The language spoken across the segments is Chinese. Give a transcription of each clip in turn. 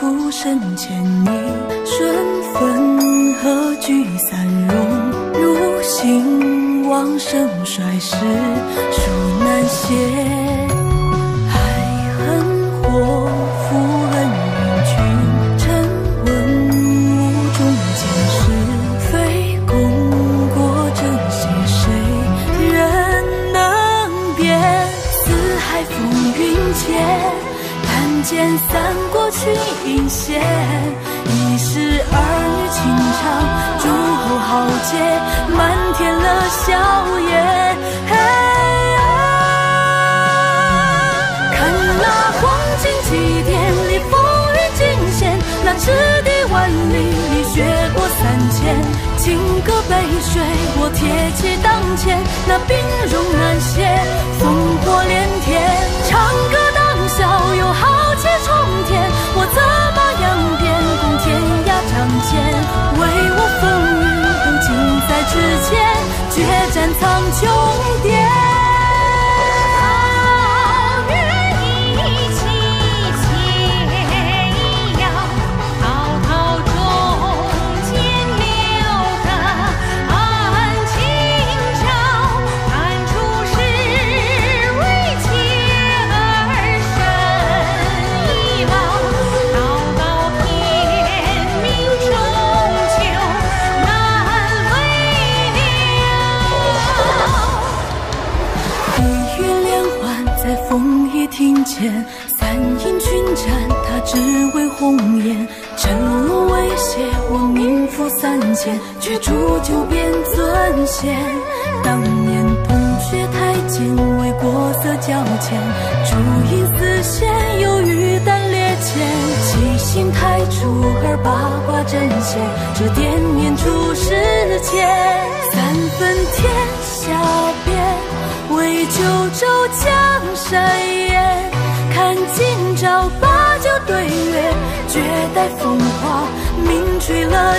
浮生千里，顺分和聚散荣，如兴旺盛衰时，孰难歇？爱恨祸，负恩怨群，沉稳无中见是非，功过正邪谁人能辨？四海风云间，但见三国群英显，一时儿女情长，诸侯豪杰，漫天了硝烟。看那黄金祭典里风雨尽现，那赤地万里里血过3000，情歌杯水我铁骑当前，那兵戎难歇，烽火连天，唱歌当笑有豪气冲天，我策马扬鞭攻天涯仗剑，为我风雨都尽在指尖，决战苍穹巅。庭前三营群战，他只为红颜，趁龙威胁我名副3000，却煮酒变尊贤。当年铜雀台前为国色交牵，烛影丝线有玉胆列前，七星台柱儿八卦阵线，这点念出世间。三分天下变，为九州江山烟，看今朝把酒对月，绝代风华名垂了。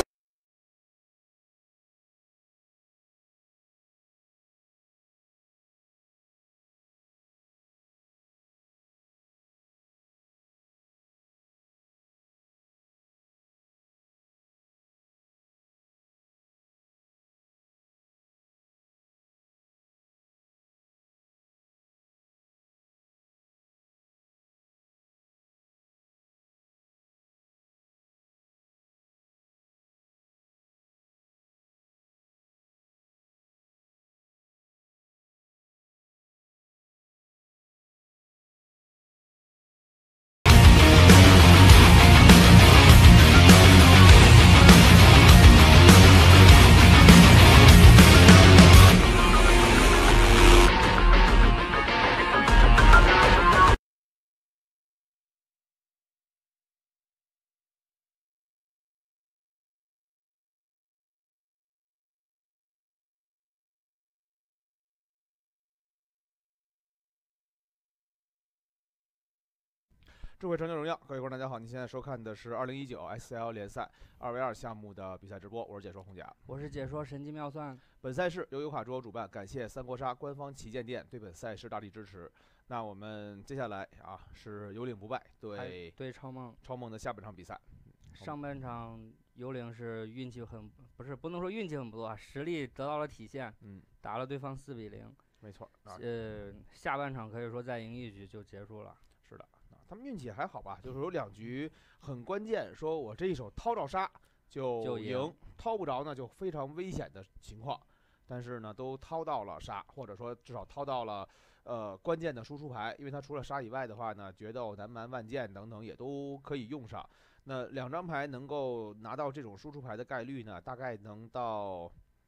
智慧传承荣耀，各位观众大家好，您现在收看的是2019 SL 联赛2v2项目的比赛直播，我是解说红甲， 我是解说神机妙算。 本赛事由优卡桌游主办，感谢三国杀官方旗舰店对本赛事大力支持。那我们接下来是有领不败对超梦的下半场比赛。 上半场有领是运气不能说运气很不错，实力得到了体现，打了对方4-0， 没错。 下半场可以说再赢一局就结束了。 是的。他们运气还好吧，就是有2局很关键，说我这一手掏着杀就赢，掏不着呢就非常危险的情况，但是呢都掏到了杀，或者说至少掏到了关键的输出牌，因为他除了杀以外的话呢，决斗、南蛮、万剑等等也都可以用上。那2张牌能够拿到这种输出牌的概率呢，大概能到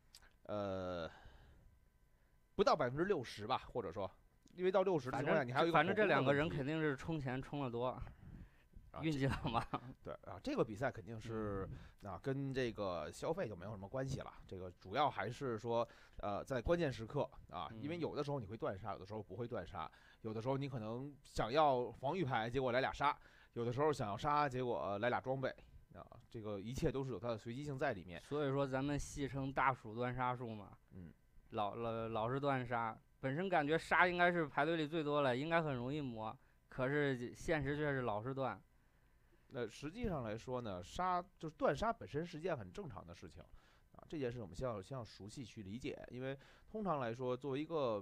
不到60%吧，或者说。因为到60的情况下，你还有一个反正这2个人肯定是充钱充得多，运气好嘛。 对这个比赛肯定是跟这个消费就没有什么关系了。这个主要还是说在关键时刻因为有的时候你会断杀，有的时候不会断杀，有的时候你可能想要防御牌，结果来俩杀；有的时候想要杀，结果来俩装备。这个一切都是有它的随机性在里面。 所以说咱们戏称大鼠断杀术嘛。老是断杀。本身感觉杀应该是排队里最多了，应该很容易磨，可是现实却是老是断。 那实际上来说呢，就是断杀本身是件很正常的事情啊，这件事我们先要熟悉去理解，因为通常来说，作为一个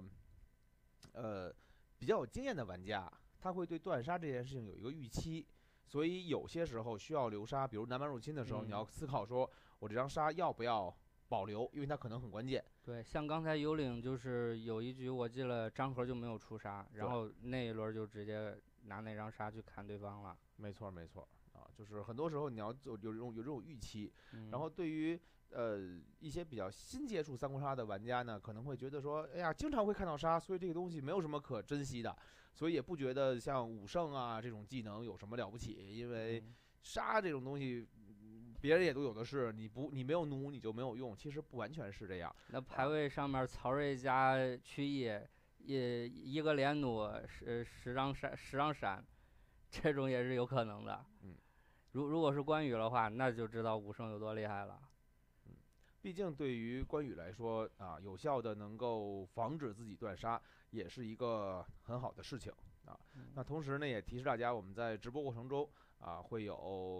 比较有经验的玩家，他会对断杀这件事情有一个预期，所以有些时候需要留杀，比如南蛮入侵的时候，你要思考说我这张杀要不要保留，因为它可能很关键。 对，像刚才幽灵就是有一局我记得张合就没有出杀，然后那一轮就直接拿那张杀去砍对方了。 没错啊，就是很多时候你要有这种预期，然后对于一些比较新接触三国杀的玩家呢，可能会觉得说，哎呀，经常会看到杀，所以这个东西没有什么可珍惜的，所以也不觉得像武圣啊这种技能有什么了不起，因为杀这种东西别人也都有的是，你没有弩你就没有用，其实不完全是这样。 那排位上面曹睿加曲艺，一个连弩十张闪，这种也是有可能的。如果是关羽的话，那就知道武圣有多厉害了。 毕竟对于关羽来说啊，有效的能够防止自己断杀，也是一个很好的事情啊。那同时呢，也提示大家，我们在直播过程中啊，会有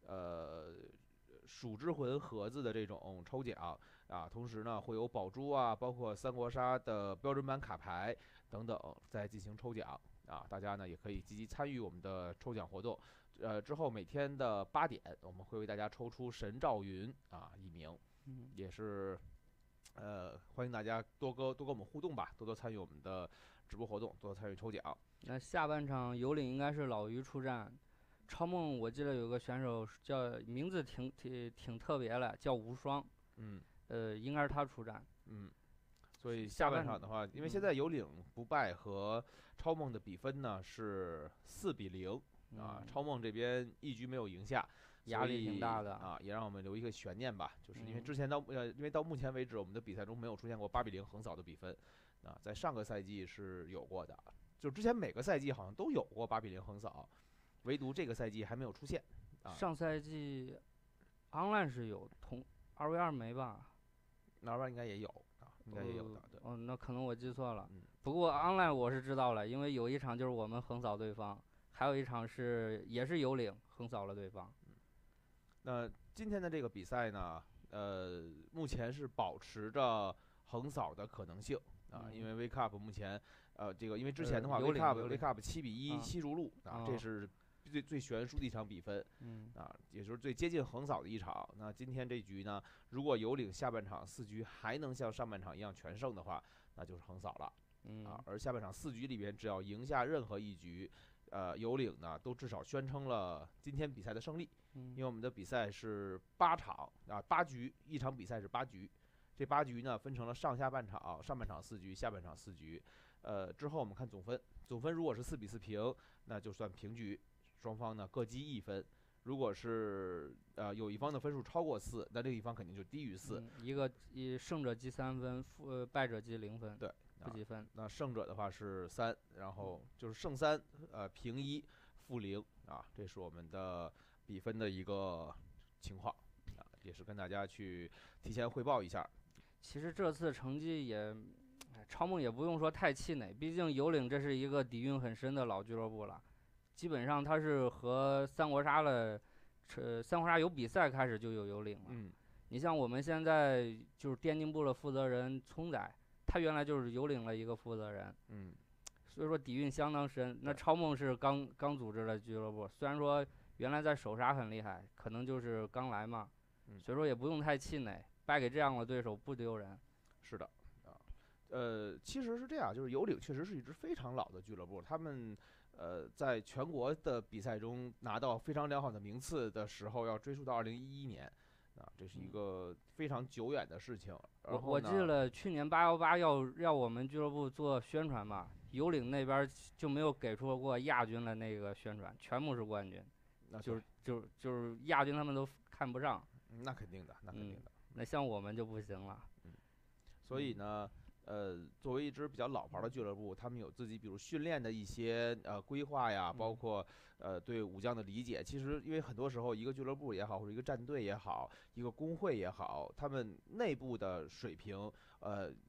蜀之魂盒子的这种抽奖啊，同时呢会有宝珠啊，包括三国杀的标准版卡牌等等在进行抽奖啊，大家呢也可以积极参与我们的抽奖活动。之后每天的8点，我们会为大家抽出神赵云啊1名，也是欢迎大家多跟我们互动吧，多参与我们的直播活动，多参与抽奖。 那下半场游领应该是老于出战。超梦我记得有个选手叫名字挺特别的，叫无双，应该是他出战， 所以下半场的话，因为现在游领不败和超梦的比分呢是4-0啊，超梦这边一局没有赢下， 压力挺大的啊，也让我们留一个悬念吧，就是因为之前因为到目前为止我们的比赛中没有出现过8-0横扫的比分啊，在上个赛季是有过的，就之前每个赛季好像都有过8-0横扫。唯独这个赛季还没有出现啊。 上赛季 online 是有2v2没吧？ 那2v2应该也有啊，应该也有的。对。 那可能我记错了。不过 online 我是知道了，因为有一场就是我们横扫对方，还有一场也是游领横扫了对方。 那今天的这个比赛呢，目前是保持着横扫的可能性啊，因为 Wake Up 目前这个因为之前的话 Wake Up 7-1西如鹿啊，这是最悬殊的一场比分，啊，也就是最接近横扫的一场。那今天这局呢，如果游领下半场4局还能像上半场一样全胜的话，那就是横扫了，啊，而下半场4局里边只要赢下任何一局，游领呢都至少宣称了今天比赛的胜利，因为我们的比赛是8场啊，8局，一场比赛是8局，这8局呢分成了上下半场，上半场4局，下半场4局，之后我们看总分，总分如果是4-4平，那就算平局。双方呢各积1分，如果是有一方的分数超过4，那另一方肯定就低于4。 胜者积3分，败者积0分。 对， 不积分。 那胜者的话是3，然后就是胜3，平1，负0啊，这是我们的比分的一个情况啊，也是跟大家去提前汇报一下。 其实这次成绩超梦也不用说太气馁，毕竟游领这是一个底蕴很深的老俱乐部了。基本上他是和三国杀有比赛开始就有游领了。你像我们现在就是电竞部的负责人聪仔，他原来就是游领了一个负责人。所以说底蕴相当深。那超梦是刚组织的俱乐部，虽然说原来在手杀很厉害，可能就是刚来嘛，所以说也不用太气馁，败给这样的对手不丢人。 是的啊，其实是这样，就是游领确实是一支非常老的俱乐部，他们。在全国的比赛中拿到非常良好的名次的时候，要追溯到2011年，啊，这是一个非常久远的事情。 我记得去年818要我们俱乐部做宣传嘛，游领那边就没有给出过亚军的那个宣传，全部是冠军，就是亚军他们都看不上。 那肯定的，那肯定的。 那像我们就不行了。 所以呢。作为一支比较老牌的俱乐部，他们有自己比如训练的一些规划呀，包括对武将的理解。其实因为很多时候一个俱乐部也好，或者一个战队也好，一个工会也好，他们内部的水平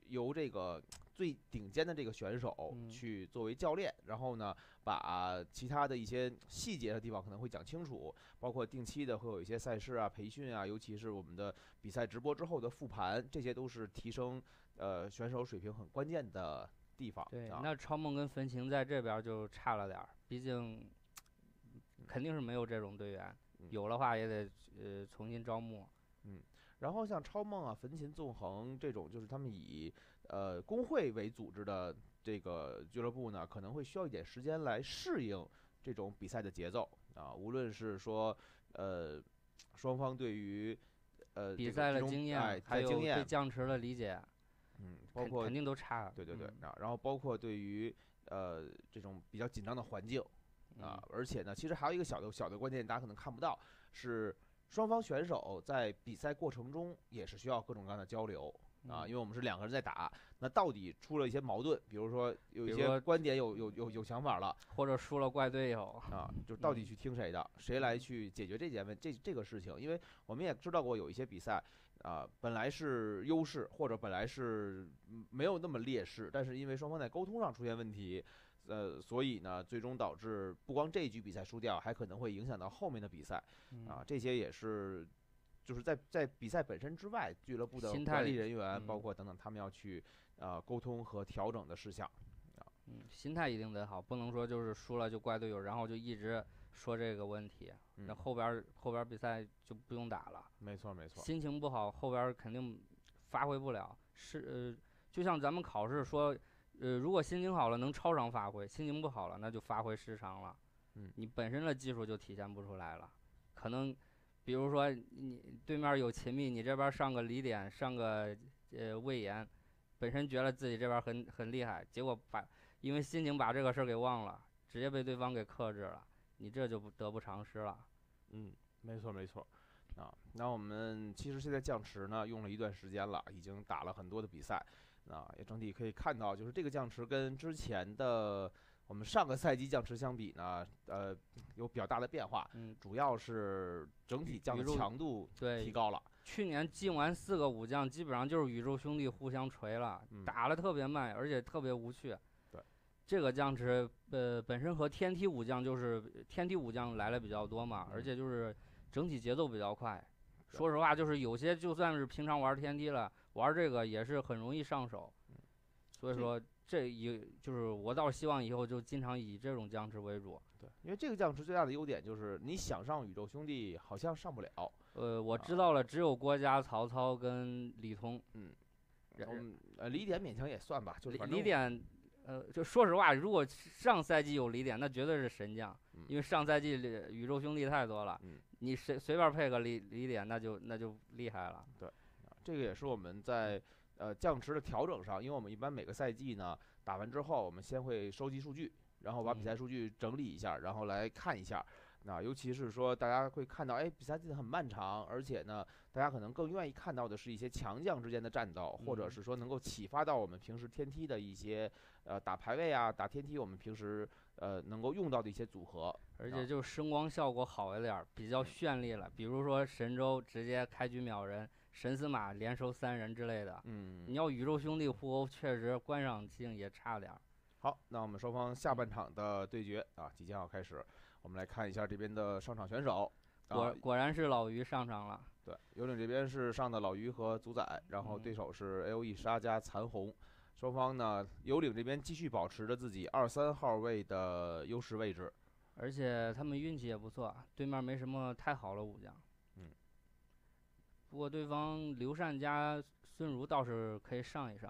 由这个最顶尖的这个选手去作为教练，然后呢，把其他的一些细节的地方可能会讲清楚，包括定期的会有一些赛事啊、培训啊，尤其是我们的比赛直播之后的复盘，这些都是提升选手水平很关键的地方。 对， 啊、 那超梦跟焚情在这边就差了点儿，毕竟肯定是没有这种队员，有的话也得重新招募。 然后像超梦啊、焚琴、纵横这种，就是他们以工会为组织的这个俱乐部呢，可能会需要一点时间来适应这种比赛的节奏啊。无论是说双方对于比赛的经验，还有对将池的理解， 包括肯定都差。 对啊，然后包括对于这种比较紧张的环境啊，而且呢，其实还有一个小的关键，大家可能看不到是。双方选手在比赛过程中也是需要各种各样的交流啊，因为我们是2个人在打，那到底出了一些矛盾，比如说有一些观点有想法了， 或者输了怪队友啊，就到底去听谁的，谁来去解决这个事情？因为我们也知道过有一些比赛啊，本来是优势或者本来是没有那么劣势，但是因为双方在沟通上出现问题。所以呢，最终导致不光这一局比赛输掉，还可能会影响到后面的比赛，啊，这些也是，就是在比赛本身之外，俱乐部的管理人员，包括等等，他们要去沟通和调整的事项， 心态一定得好，不能说就是输了就怪队友，然后就一直说这个问题，那后边比赛就不用打了。 没错， 心情不好，后边肯定发挥不了。就像咱们考试说。如果心情好了能超常发挥，心情不好了那就发挥失常了。你本身的技术就体现不出来了。可能，比如说你对面有秦宓，你这边上个李典，上个魏延，本身觉得自己这边很厉害，结果因为心情把这个事儿给忘了，直接被对方给克制了，你这就得不偿失了。 没错。啊，那我们其实现在降池呢用了一段时间了，已经打了很多的比赛。也整体可以看到，就是这个降池跟之前的我们上个赛季降池相比呢，有比较大的变化。主要是整体降的强度提高了。 去年进完4个武将，基本上就是宇宙兄弟互相锤了，打了特别慢，而且特别无趣。 对， 这个降池本身和天梯武将就是天梯武将来了比较多嘛，而且就是整体节奏比较快。说实话，就是有些就算是平常玩天梯了，玩这个也是很容易上手。所以说，就是我倒希望以后就经常以这种降池为主。 对，因为这个降池最大的优点就是你想上宇宙兄弟好像上不了。 我知道了，只有郭嘉、曹操跟李通。 李典勉强也算吧，就是李典。就说实话，如果上赛季有李典，那绝对是神将，因为上赛季宇宙兄弟太多了，你随便配个李典，那就厉害了。 对，这个也是我们在降池的调整上，因为我们一般每个赛季呢打完之后，我们先会收集数据，然后把比赛数据整理一下，然后来看一下。那尤其是说，大家会看到，比赛进行很漫长，而且呢，大家可能更愿意看到的是一些强将之间的战斗，或者是说能够启发到我们平时天梯的一些打排位啊、打天梯我们平时能够用到的一些组合， 而且就声光效果好一点，比较绚丽了。比如说神州直接开局秒人，神司马连收3人之类的。你要宇宙兄弟互殴，确实观赏性也差点。 好，那我们双方下半场的对决即将要开始。我们来看一下这边的上场选手， 果然是老于上场了。 对，幽灵这边是上的老于和祖仔，然后对手是 AOE 沙加残红。双方呢，幽灵这边继续保持着自己2、3号位的优势位置， 而且他们运气也不错，对面没什么太好的武将。不过对方刘禅加孙儒倒是可以上一上。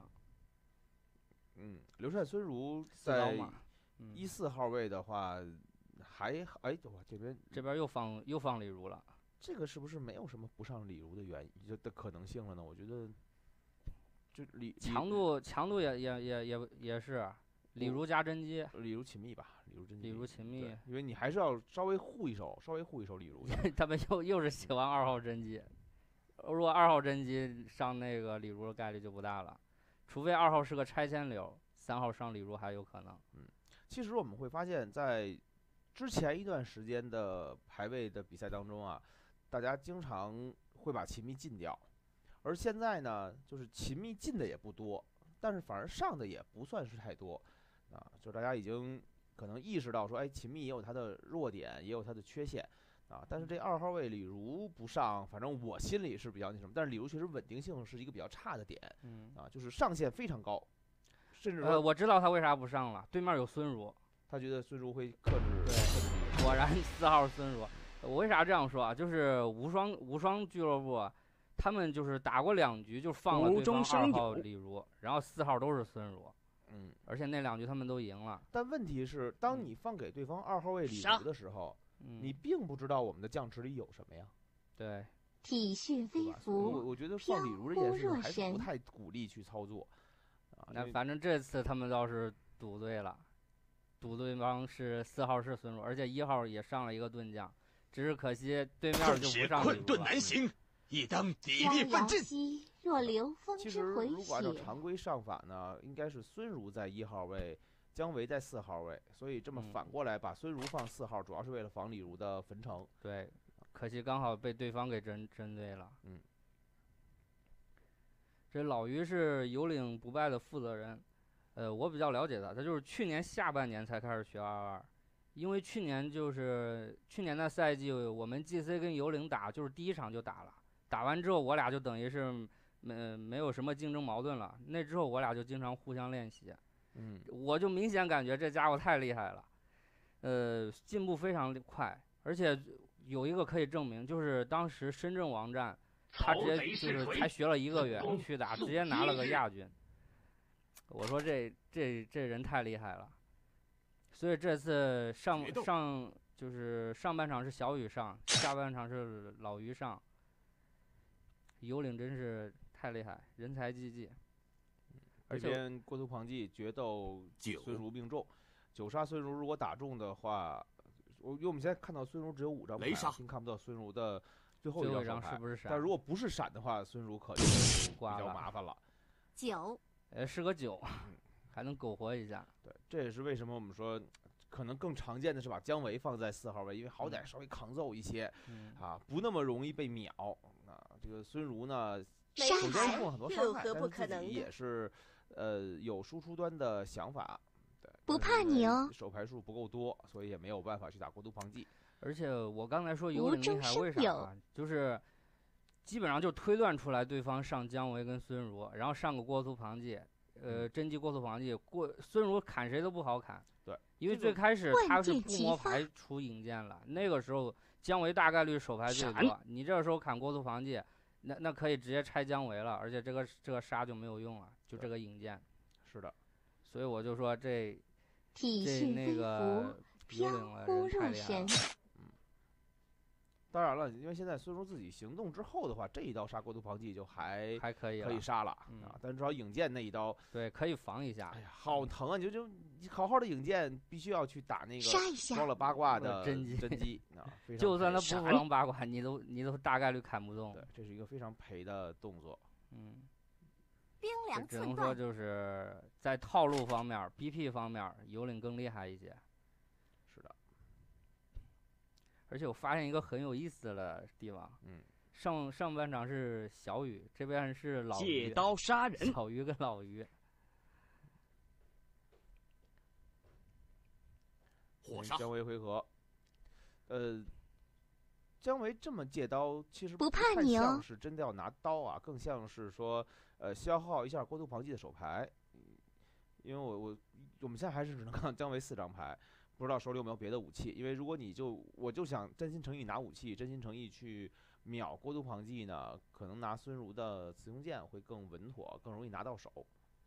刘禅孙儒在1、4号位的话。这边又放李儒了， 这个是不是没有什么不上李儒的可能性了呢？我觉得，就强度也是李儒加甄姬， 李儒秦宓吧， 李儒秦宓， 因为你还是要稍微护一手李儒。 他们又是喜欢2号甄姬，如果2号甄姬上那个李儒的概率就不大了，除非2号是个拆迁流，3号上李儒还有可能。 其实我们会发现，在之前一段时间的排位的比赛当中大家经常会把秦宓禁掉，而现在呢，就是秦宓禁的也不多， 但是反而上的也不算是太多啊，就大家已经可能意识到说，哎，秦宓也有它的弱点，也有它的缺陷啊。但是这2号位李儒不上，反正我心里是比较那什么。但是李儒确实稳定性是一个比较差的点，啊，就是上限非常高，甚至说我知道他为啥不上了，对面有孙儒， 他觉得孙儒会克制李儒。果然4号孙儒。我为啥这样说啊？就是无双俱乐部，他们就是打过2局就放了对方2号李儒，然后4号都是孙儒。而且那2局他们都赢了。 但问题是，当你放给对方2号位李儒的时候，你并不知道我们的将池里有什么呀。 对， 体恤微服， 我觉得放李儒这件事还是不太鼓励去操作。 那反正这次他们倒是赌对了，赌对方是4号是孙儒，而且1号也上了一个盾将，只是可惜对面就不上李儒了。 困顿难行，亦当砥砺奋进。 若流风其实之回如果按照血， 常规上法呢，应该是孙儒在1号位，姜维在4号位，所以这么反过来把孙儒放4号，主要是为了防李儒的焚城。 对，可惜刚好被对方给针对了。这老于是有领不败的负责人，我比较了解他就是去年下半年才开始学22，因为去年的赛季我们 GC 跟有领打，就是第1场就打了，打完之后我俩就等于是没有什么竞争矛盾了，那之后我俩就经常互相练习。我就明显感觉这家伙太厉害了，进步非常快，而且有一个可以证明，就是当时深圳王战，他直接就是才学了1个月去打，直接拿了个亚军。我说这人太厉害了，所以这次就是上半场是小雨上，下半场是老于上，有领真是太厉害，人才济济。 而且郭图庞纪决斗孙儒命中，9杀孙儒如果打中的话，因为我们现在看到孙儒只有5张牌，并看不到孙儒的最后一张是不是闪？ 但如果不是闪的话，孙儒可能比较麻烦了。 9， 是个9，还能苟活一下。 对，这也是为什么我们说，可能更常见的是把姜维放在4号位，因为好歹稍微抗揍一些，不那么容易被秒。这个孙儒呢，首先受很多伤害，但是自己也是有输出端的想法。对， 不怕你哦。 手牌数不够多，所以也没有办法去打郭图庞纪。 而且我刚才说有领厉害，为啥啊？就是基本上就推断出来对方上姜维跟孙儒，然后上个郭图庞纪，真机郭图庞纪，孙儒砍谁都不好砍。 对， 因为最开始他是不摸牌出引剑了，那个时候姜维大概率手牌最多，你这个时候砍郭图庞纪，那可以直接拆姜维了，而且这个杀就没有用了，就这个引剑。 是的， 所以我就说这那个有领了人太厉害了。 当然了，因为现在孙儒自己行动之后的话，这一刀杀郭图庞纪就还可以杀了但至少引剑那一刀， 对，可以防一下。 哎呀，好疼啊！就好好的引剑，必须要去打那个装了八卦的真机就算他不装八卦，你都大概率砍不动。 对，这是一个非常赔的动作。 冰凉只能说就是在套路方面 ，BP 方面，有领更厉害一些。 是的。 而且我发现一个很有意思的地方，上半场是小雨，这边是老于， 借刀杀人， 小鱼跟老于。 火烧姜维回合，姜维这么借刀，其实不怕你哦， 像是真的要拿刀啊，更像是说，消耗一下郭图庞纪的手牌，因为我们现在还是只能看到姜维4张牌。不知道手里有没有别的武器，因为如果我就想真心诚意拿武器，真心诚意去秒郭图庞纪呢，可能拿孙儒的雌雄剑会更稳妥，更容易拿到手。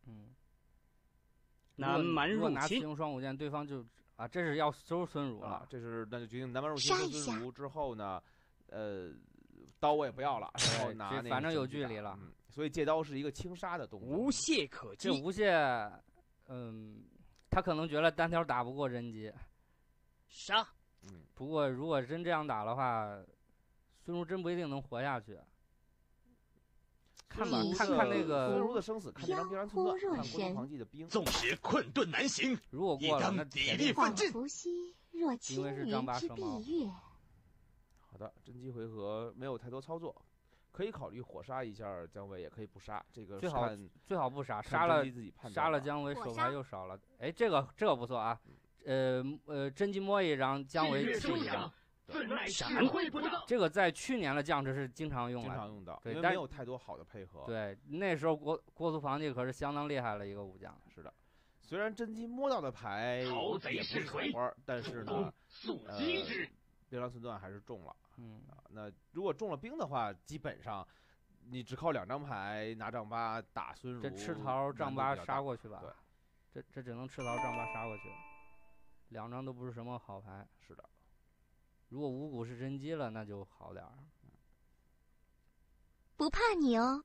南蛮入侵， 如果拿雌雄双武剑，对方就这是要收孙儒了， 那就决定南蛮入侵收孙儒之后呢，刀我也不要了，然后拿那个反正有距离了， 所以借刀是一个轻杀的动作， 无懈可击。 这无懈，他可能觉得单挑打不过真机， 杀。 不过如果真这样打的话，孙儒真不一定能活下去。看吧，看那个孙儒的生死，看这张冰山寸断，看郭图庞纪的兵。 纵使困顿难行， 如果过了，那砥砺奋进。 因为是张拔蛇矛。 好的，真机回合没有太多操作， 可以考虑火杀一下姜维，也可以不杀，这个最好不杀， 杀了姜维手牌又少了。哎，这个不错啊。真机摸一张，姜维弃一张。这个在去年的将士是经常用到， 对， 因为没有太多好的配合。 对，那时候郭图庞纪可是相当厉害的一个武将。 是的，虽然真机摸到的牌也不是草花，但是呢，兵粮寸断还是中了。那如果中了兵的话，基本上你只靠2张牌拿丈八打孙儒， 这吃桃丈八杀过去吧？对，这只能吃桃丈八杀过去，2张都不是什么好牌。 是的。 如果五谷是真机了，那就好点儿。 不怕你哦。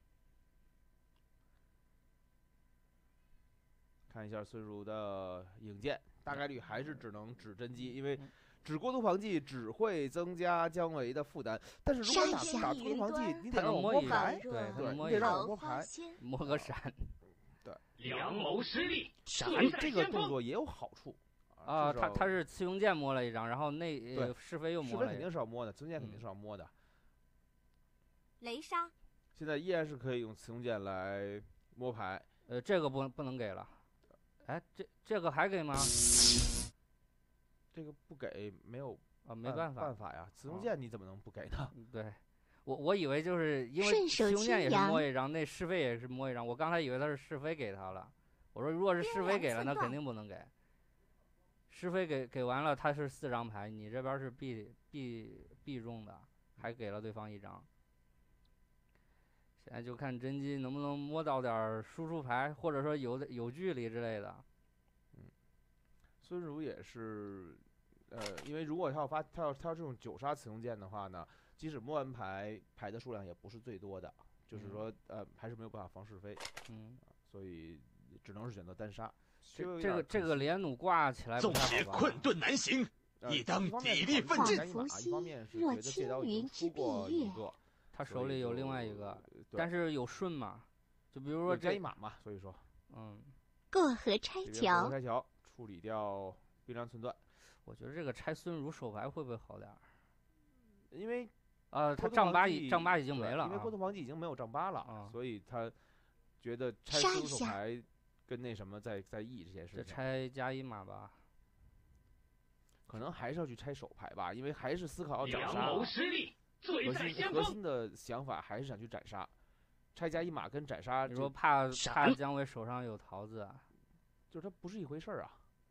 看一下孙儒的影剑，大概率还是只能指真机，因为指郭图庞纪只会增加姜维的负担。但是如果打郭图庞纪，你得让我摸牌， 对， 你得让我摸牌， 摸个闪。 对， 良谋失利，闪这个动作也有好处。 啊，他是刺用剑摸了一张，然后是非又摸了。 是非肯定是要摸的，刺用剑肯定是要摸的。 雷杀。 现在依然是可以用刺用剑来摸牌。 这个不能给了。哎，这个还给吗？ 这个不给没有啊，没办法呀。刺用剑你怎么能不给呢？ 对，我以为就是因为刺用剑也是摸一张，那是非也是摸一张。我刚才以为他是是非给他了。我说如果是是非给了，那肯定不能给。是非给完了，他是4张牌，你这边是必中的，还给了对方1张。现在就看真机能不能摸到点输出牌，或者说有距离之类的。 孙儒也是，因为如果他要这种9杀刺用剑的话呢，即使摸完牌的数量也不是最多的，就是说还是没有办法防是非。所以只能是选择单杀。 这个连弩挂起来不太好吧？ 纵使困顿难行，亦当砥砺奋进。 一方面是觉得借刀已经出过一个， 他手里有另外一个，但是有顺嘛？就比如说加一马嘛，所以说， 过河拆桥， 过河拆桥处理掉兵粮寸断。 我觉得这个拆孙儒手牌会不会好点儿？ 因为他丈八已经没了， 因为郭图庞纪已经没有丈八了，所以他觉得拆孙儒手牌。跟那什么在意这件事情， 这拆加1马吧， 可能还是要去拆手牌吧，因为还是思考要斩杀。 良谋失利，罪在先锋。 核心的想法还是想去斩杀，拆加1马跟斩杀。 你说怕姜维手上有桃子啊？ 就是它不是一回事儿啊。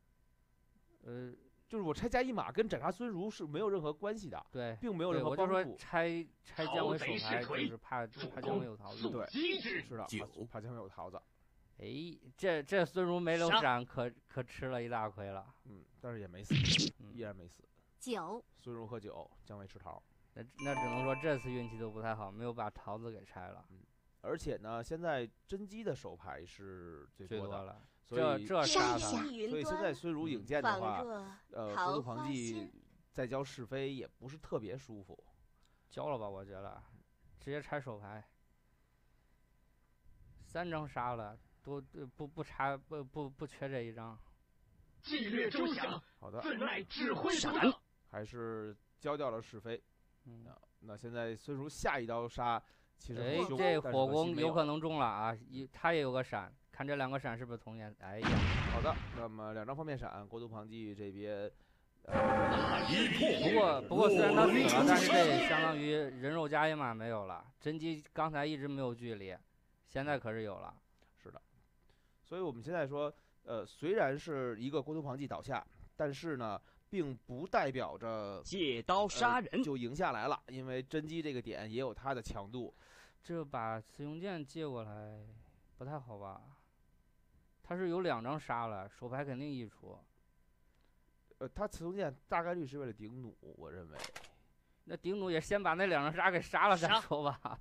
就是我拆加1马跟斩杀孙儒是没有任何关系的， 对， 并没有任何帮助。 我就说拆姜维手牌，就是怕姜维有桃子。 对，是的，怕姜维有桃子。 哎，这孙儒没留闪，可吃了一大亏了。 但是也没死，依然没死。 9， 孙儒喝酒，姜维吃桃。 那只能说这次运气都不太好，没有把桃子给拆了。 而且呢，现在真机的手牌是最多了， 所以这杀他。 所以现在孙儒引剑的话，郭图庞纪再教是非也不是特别舒服。 教了吧，我觉得，直接拆手牌。3张杀了。都不差不缺这1张。 纪律周详， 好的， 分外指挥闪， 还是交掉了是非。那现在孙儒下一刀杀，其实这火攻有可能中了啊！他也有个闪，看这2个闪是不是同颜？哎呀， 好的，那么2张方面闪，郭图庞纪这边。 不过虽然他死了，但是这也相当于人肉加1马没有了。真机刚才一直没有距离，现在可是有了。 是的。所以我们现在说，虽然是一个郭图庞纪倒下，但是呢，并不代表着借刀杀人就赢下来了，因为真机这个点也有它的强度。 这把刺用剑借过来不太好吧？他是有2张杀了，手牌肯定溢出。 他刺用剑大概率是为了顶弩，我认为。 那顶弩也先把那2张杀给杀了再说吧。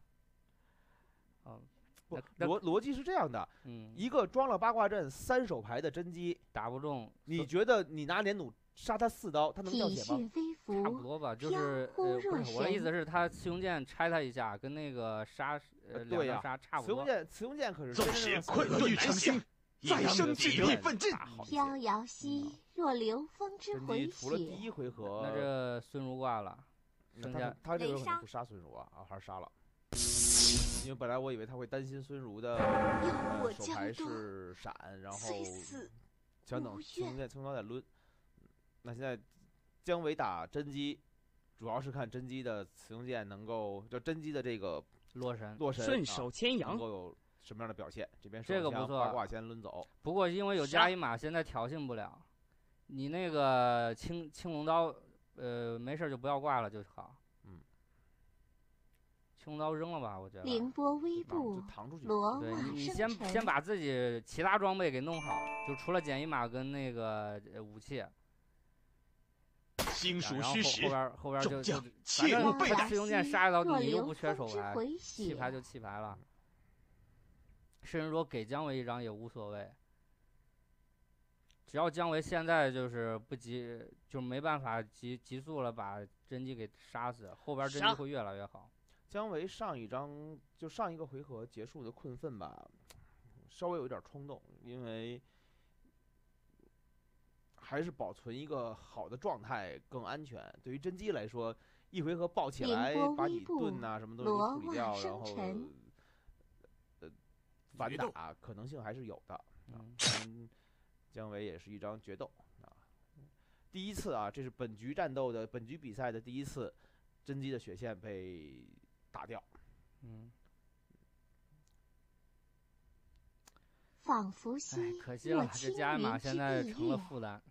不，逻辑是这样的，一个装了八卦阵3手牌的真机打不中， 你觉得你拿连弩杀他4刀，他能掉血吗？ 差不多吧，就是不是我的意思是，他刺用剑拆他一下，跟那个杀2张杀差不多。 刺用剑可是纵使困顿难行，再生砥砺奋进。 飘摇兮若流风之回除了第1回合， 那这孙儒挂了，剩下他这个可能不杀孙儒啊，还是杀了。 因为本来我以为他会担心孙如的手牌是闪，然后想等青龙刀再抡。那现在姜维打甄姬，主要是看甄姬的雌雄剑能够，就甄姬的这个洛神顺手牵羊能够有什么样的表现？这边这个不错， 八卦先抡走。 不过因为有加一马，现在挑衅不了。你那个青龙刀，没事就不要挂了就好。青龙刀扔了吧，我觉得。 凌波微步，罗对袜你生尘。 先把自己其他装备给弄好，就除了减一马跟那个武器。 星属虚实， 后边就切勿背他雌雄剑杀一刀，你又不缺手牌，弃牌就弃牌了。甚至说给姜维一张也无所谓，只要姜维现在就是不急，就没办法急速了把甄姬给杀死，后边甄姬会越来越好。 姜维上一个回合结束的困奋吧，稍微有点冲动，因为还是保存一个好的状态更安全。对于甄姬来说，一回合爆起来把你盾啊什么东西都处理掉，然后反打可能性还是有的。姜维也是一张决斗啊，第一次啊，这是本局比赛的第一次，甄姬的血线被打掉。 仿佛兮， 可惜了，这加马现在成了负担。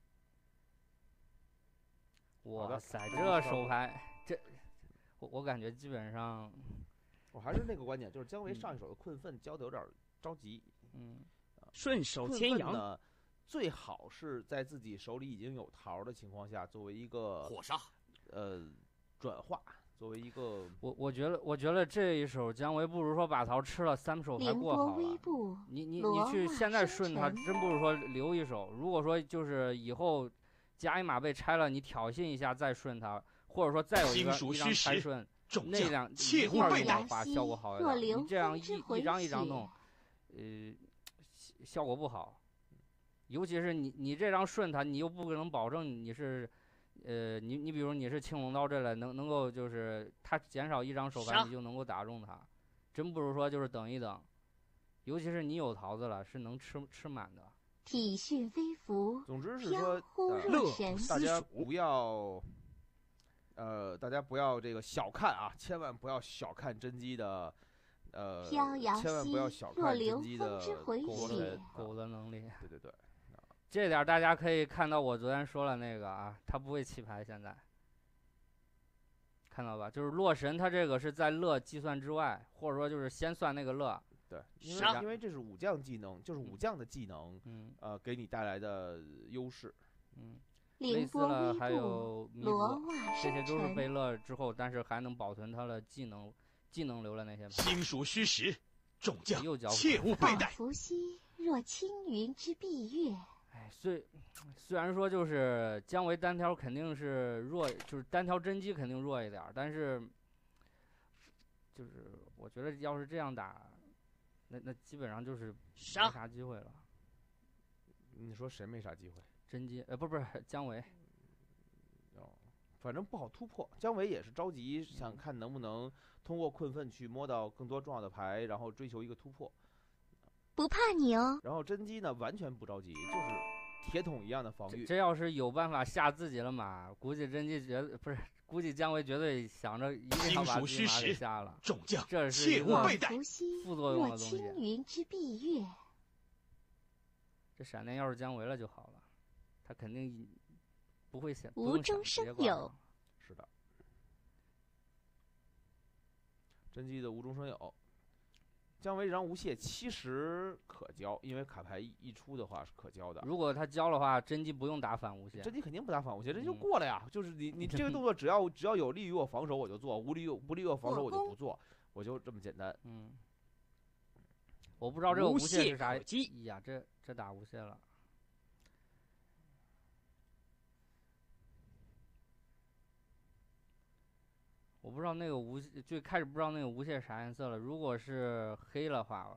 哇塞，这手牌，这我感觉基本上， 我还是那个观点，就是姜维上一手的困奋交的有点着急。 顺手牵羊呢，最好是在自己手里已经有桃的情况下，作为一个火杀， 转化。作为一个， 我觉得这一手姜维不如说把桃吃了，3手牌过好了。你去现在顺他，真不如说留一手。如果说就是以后加一马被拆了，你挑衅一下再顺他，或者说再有一张拆顺，那一块用的话效果好一点。你这样一张弄，效果不好。尤其是你这张顺他，你又不能保证你是。你比如你是青龙刀这类能够就是他减少一张手牌你就能够打中他，真不如说就是等一等，尤其是你有桃子了是能吃满的。 体恤微服， 总之是说大家不要这个小看啊，千万不要小看甄姬的千万不要小看甄姬的狗的能力。 对。 这点大家可以看到，我昨天说了那个啊，他不会弃牌，现在看到吧？就是洛神，他这个是在乐计算之外，或者说就是先算那个乐。 对，因为这是武将技能，就是武将的技能，给你带来的优势。 类似了，还有弥补，这些都是被乐之后，但是还能保存他的技能留了那些牌。 星属虚实，众将切勿背带。 仿佛兮若青云之蔽月。 虽然说就是姜维单挑肯定是弱，就是单挑甄姬肯定弱一点，但是就是我觉得要是这样打，那基本上就是没啥机会了。 你说谁没啥机会？ 甄姬不是姜维。 反正不好突破。姜维也是着急，想看能不能通过困奋去摸到更多重要的牌，然后追求一个突破。 不怕你哦。 然后甄姬呢，完全不着急，就是铁桶一样的防御。 这要是有办法下自己了马，估计甄姬估计姜维绝对想着一定要把自己马给下了。 众将这是一个副作用的东西。 青云之蔽月。 这闪电要是姜维了就好了，他肯定不会想。 无中生有。 是的。甄姬的无中生有。姜维这张无懈其实可交，因为卡牌一出的话是可交的。 如果他交的话，甄姬不用打反无懈。 甄姬肯定不打反无懈，这就过了呀。就是你这个动作只要有利于我防守我就做，不利于我防守我就不做，我就这么简单。 我不知道这个无懈是啥。呀，这打无懈了。我不知道那个最开始不知道那个无懈啥颜色了。如果是黑的话，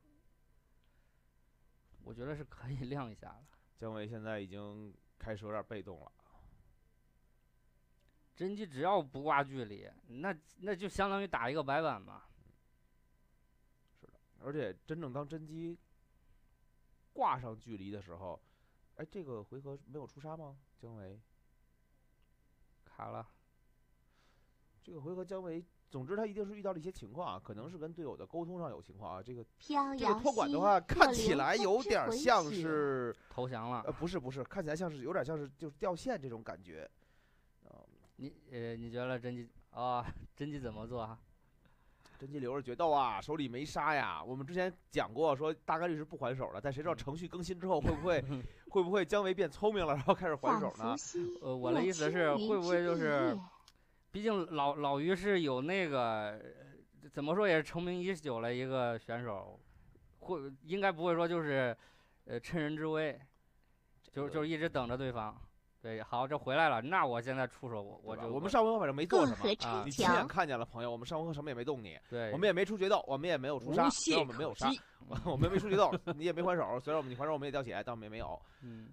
我觉得是可以亮一下的。 姜维现在已经开始有点被动了。 甄姬只要不挂距离，那就相当于打一个白板嘛。 是的，而且真正当甄姬挂上距离的时候，哎，这个回合没有出杀吗？姜维卡了。 这个回合姜维，总之他一定是遇到了一些情况啊，可能是跟队友的沟通上有情况啊。这个托管的话，看起来有点像是投降了。 不是，看起来像是有点像是就是掉线这种感觉。 你觉得甄姬甄姬怎么做啊？ 甄姬留着决斗啊，手里没杀呀。我们之前讲过，说大概率是不还手的，但谁知道程序更新之后会不会姜维变聪明了，然后开始还手呢？ 我的意思是会不会就是，毕竟老于是有那个怎么说也是成名已久了一个选手，应该不会说就是趁人之危，就是一直等着对方。对，好，这回来了，那我现在出手，我们上回合反正没做什么啊， 你亲眼看见了，朋友，我们上回合什么也没动你， 对， 我们也没出决斗，我们也没有出杀，虽然我们没有杀，我们没出决斗，你也没还手，虽然你还手我们也掉血，但我们也没有，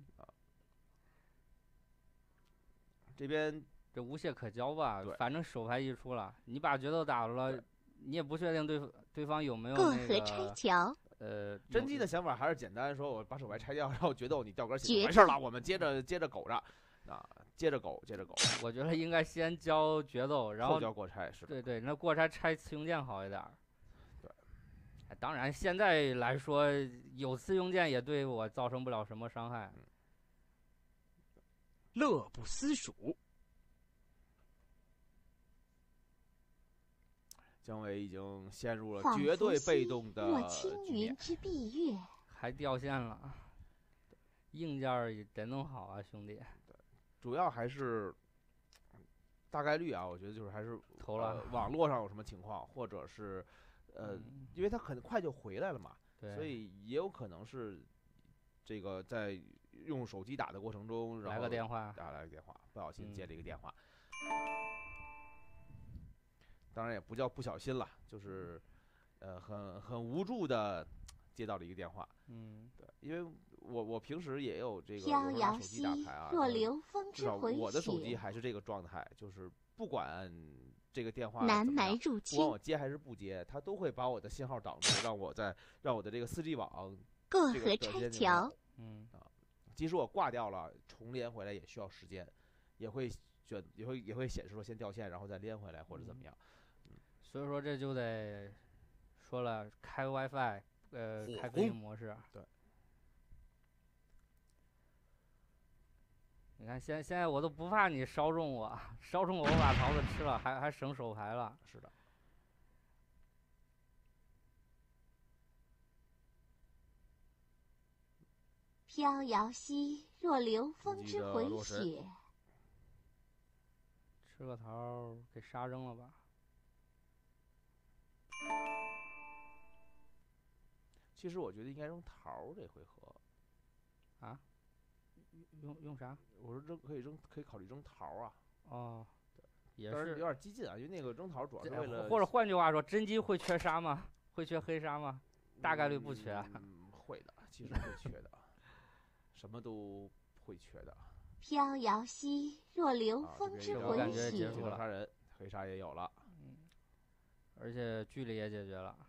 这边这无懈可骄吧， 对， 反正手牌一出了，你把决斗打了，你也不确定对方有没有过河拆桥。 甄姬的想法还是简单，说我把手牌拆掉，然后决斗你掉根血完事了，我们接着苟着，接着苟。 我觉得应该先教决斗，然后教过拆，是的。 对，那过拆拆刺用剑好一点。 对， 当然现在来说，有刺用剑也对我造成不了什么伤害。 乐不思蜀。 姜维已经陷入了绝对被动的若青云之蔽月， 还掉线了，硬件也得弄好啊，兄弟。 对，主要还是大概率啊，我觉得就是还是投了网络上有什么情况，或者是因为他很快就回来了嘛，所以也有可能是这个在用手机打的过程中，然后来个电话， 不小心接了一个电话。当然也不叫不小心了，就是很无助的接到了一个电话。对，因为我平时也有这个拿手机打牌啊，至少我的手机还是这个状态，就是不管这个电话南蛮入侵， 不管我接还是不接，它都会把我的信号挡住，让我的这个4G 网过河拆桥。 即使我挂掉了，重连回来也需要时间，也会显示说先掉线，然后再连回来或者怎么样。 所以说这就得说了，开 WiFi，开飞行模式。 对。 你看现在我都不怕你烧中我把桃子吃了，还省手牌了。 是的。 飘摇兮若流风之回雪。 吃个桃给杀扔了吧。 其实我觉得应该扔桃这回合。 啊？用啥？ 我说可以考虑扔桃啊。 哦，也是有点激进啊，因为那个扔桃主要是为了。 或者换句话说，甄姬会缺杀吗？会缺黑杀吗？大概率不缺。 会的，其实会缺的，什么都会缺的。 飘摇兮若流风之回感觉雪。 结束了。 杀人，黑杀也有了。 而且距离也解决了。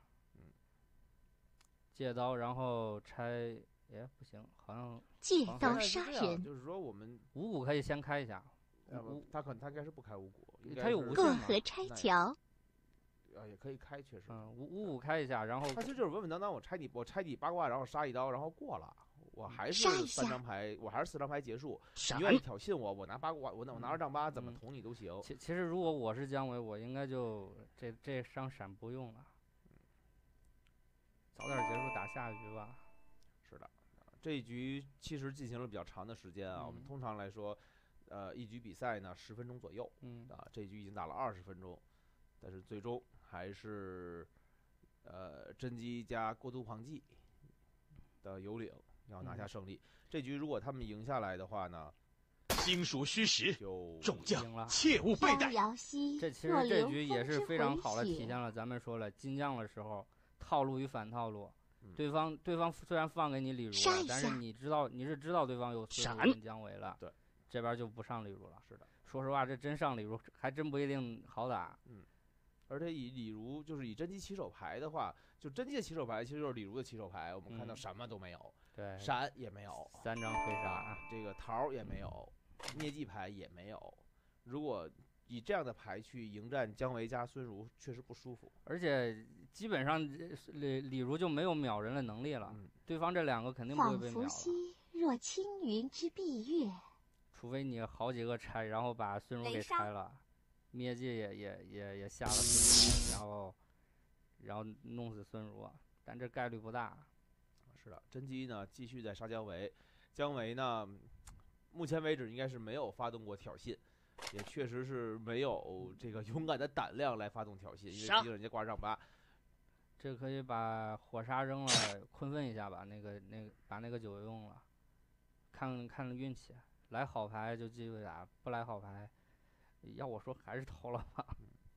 借刀，然后拆，不行，好像借刀杀人。 就是说我们五谷可以先开一下。 他应该是不开五谷， 他有无限过河拆桥。 也可以开，确实。 五谷开一下，然后他其实就是稳稳当当，我拆你八卦，然后杀一刀，然后过了，我还是3张牌，我还是4张牌结束。你愿意挑衅我，我拿八卦，我拿2丈8，怎么捅你都行。 其实如果我是姜维，我应该就这张闪不用了。早点结束打下一局吧。 是的，这一局其实进行了比较长的时间啊。我们通常来说，一局比赛呢10分钟左右。这一局已经打了20分钟，但是最终还是甄姬加过度旁记的有领要拿下胜利。这局如果他们赢下来的话呢， 星属虚实， 就众将切勿背带。 这其实这局也是非常好的体现了咱们说了金将的时候。套路与反套路，对方虽然放给你李儒了，但是你是知道对方有4路跟姜维了， 对， 这边就不上李儒了。 是的， 说实话，这真上李儒还真不一定好打。 而且以李儒就是以甄姬起手牌的话，就甄姬的起手牌其实就是李儒的起手牌，我们看到什么都没有， 对， 闪也没有 ，3张飞杀， 这个桃也没有，灭迹牌也没有。如果以这样的牌去迎战姜维加孙儒，确实不舒服。 而且基本上李儒就没有秒人的能力了，对方这2个肯定不会被秒了。 仿佛兮若青云之蔽月， 除非你好几个拆，然后把孙儒给拆了，灭迹也下了孙儒，然后弄死孙儒，但这概率不大。 是的，甄姬呢继续在杀姜维，姜维呢目前为止应该是没有发动过挑衅。也确实是没有这个勇敢的胆量来发动挑衅，因为毕竟人家挂着丈8。 这可以把火杀扔了，困奋一下吧。把那个酒用了，看运气，来好牌就继续打，不来好牌，要我说还是投了吧。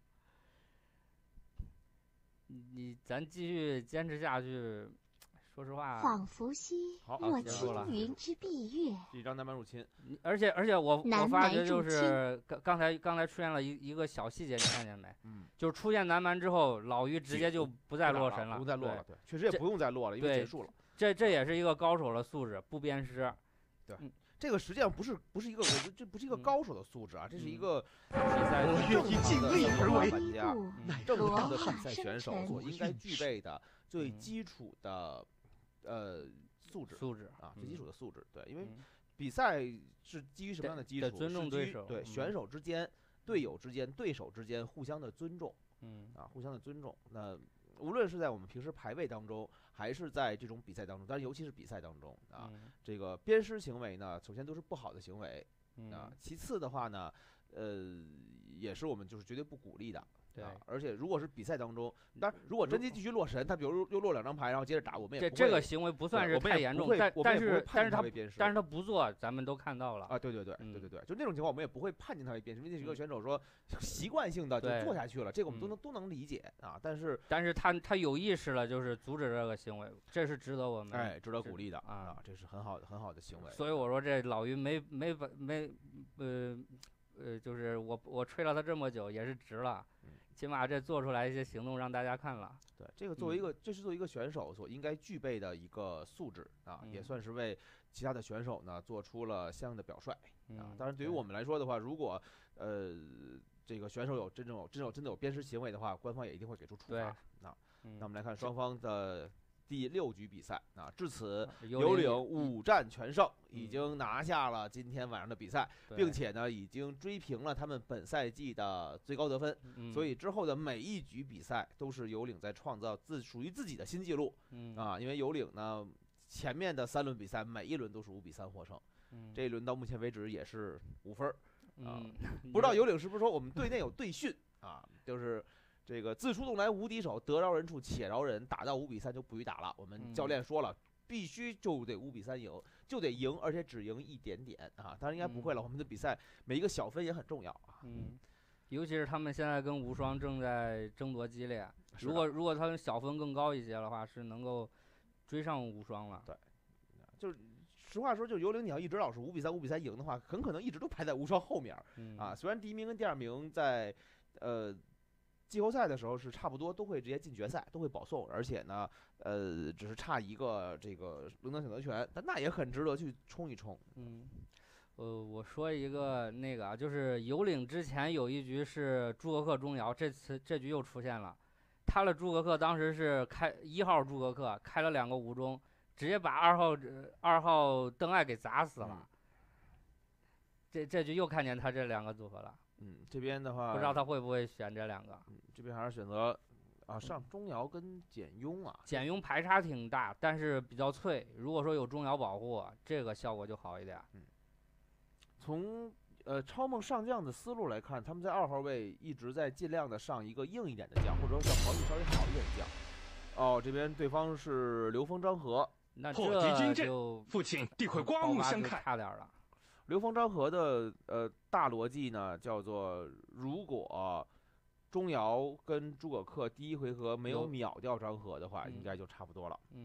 咱继续坚持下去。说实话， 仿佛兮若青云之蔽月。 这一张南蛮入侵， 而且我发觉就是刚才出现了一个小细节，你看见没？就是出现南蛮之后，老于直接就不再落神了， 不再落了，对，确实也不用再落了，因为结束了。 这也是一个高手的素质，不鞭尸。 对，这个实际上不是一个，我觉得这不是一个高手的素质啊，这是一个比赛愿意尽力而为玩家，正常的比赛选手所应该具备的最基础的。素质啊，最基础的素质，对，因为比赛是基于什么样的基础？ 尊重对手， 对，选手之间、队友之间、对手之间互相的尊重，互相的尊重。那无论是在我们平时排位当中，还是在这种比赛当中，但是尤其是比赛当中啊，这个鞭尸行为呢，首先都是不好的行为啊，其次的话呢，也是我们就是绝对不鼓励的。 对， 而且如果是比赛当中，当然如果甄姬继续落神，他比如又落2张牌，然后接着打，我们也不会这个行为不算是太严重，但是他不做，咱们都看到了啊，对，就那种情况我们也不会判定他为鞭尸，因为这是一个选手说习惯性的就做下去了，这个我们都能理解啊，但是他有意识了，就是阻止这个行为，这是值得我们值得鼓励的啊，这是很好的行为。 所以我说这老于就是我吹了他这么久也是值了。起码这做出来一些行动让大家看了。 对，这是作为一个选手所应该具备的一个素质啊，也算是为其他的选手呢做出了相应的表率啊。当然，对于我们来说的话，如果这个选手有真的有鞭尸行为的话，官方也一定会给出处罚啊。那我们来看双方的第6局比赛啊，至此有领5战全胜，已经拿下了今天晚上的比赛，并且呢已经追平了他们本赛季的最高得分，所以之后的每一局比赛都是有领在创造属于自己的新纪录啊，因为有领呢前面的3轮比赛每一轮都是5比3获胜，这一轮到目前为止也是5分啊，不知道有领是不是说我们队内有队训啊，就是这个自出洞来无敌手，得饶人处且饶人，打到5比3就不许打了。我们教练说了，必须就得5比3赢，就得赢，而且只赢一点点啊。当然应该不会了，我们的比赛每一个小分也很重要啊。 尤其是他们现在跟无双正在争夺激烈，如果他们小分更高一些的话，是能够追上无双了。 对，就是实话说，就有领你要一直老是5比3赢的话，很可能一直都排在无双后面啊。虽然第1名跟第2名在季后赛的时候是差不多都会直接进决赛，都会保送，而且呢，只是差一个这个轮等选择权，但那也很值得去冲一冲。 我说一个那个啊，就是有领之前有一局是诸葛恪钟繇，这局又出现了，他的诸葛恪当时是开1号诸葛恪开了2个无中，直接把2号邓艾给砸死了。这局又看见他这2个组合了。 这边的话不知道他会不会选这2个。 这边还是选择啊上钟繇跟简雍啊。 简雍排差挺大，但是比较脆。如果说有钟繇保护，这个效果就好一点。 从超梦上将的思路来看，他们在2号位一直在尽量的上一个硬一点的将，或者说上防御稍微好一点的将。哦，这边对方是刘封张合， 那这就父亲必会刮目相看。 差点了。 刘封张合的大逻辑呢，叫做如果钟繇跟诸葛恪第1回合没有秒掉张合的话，应该就差不多了。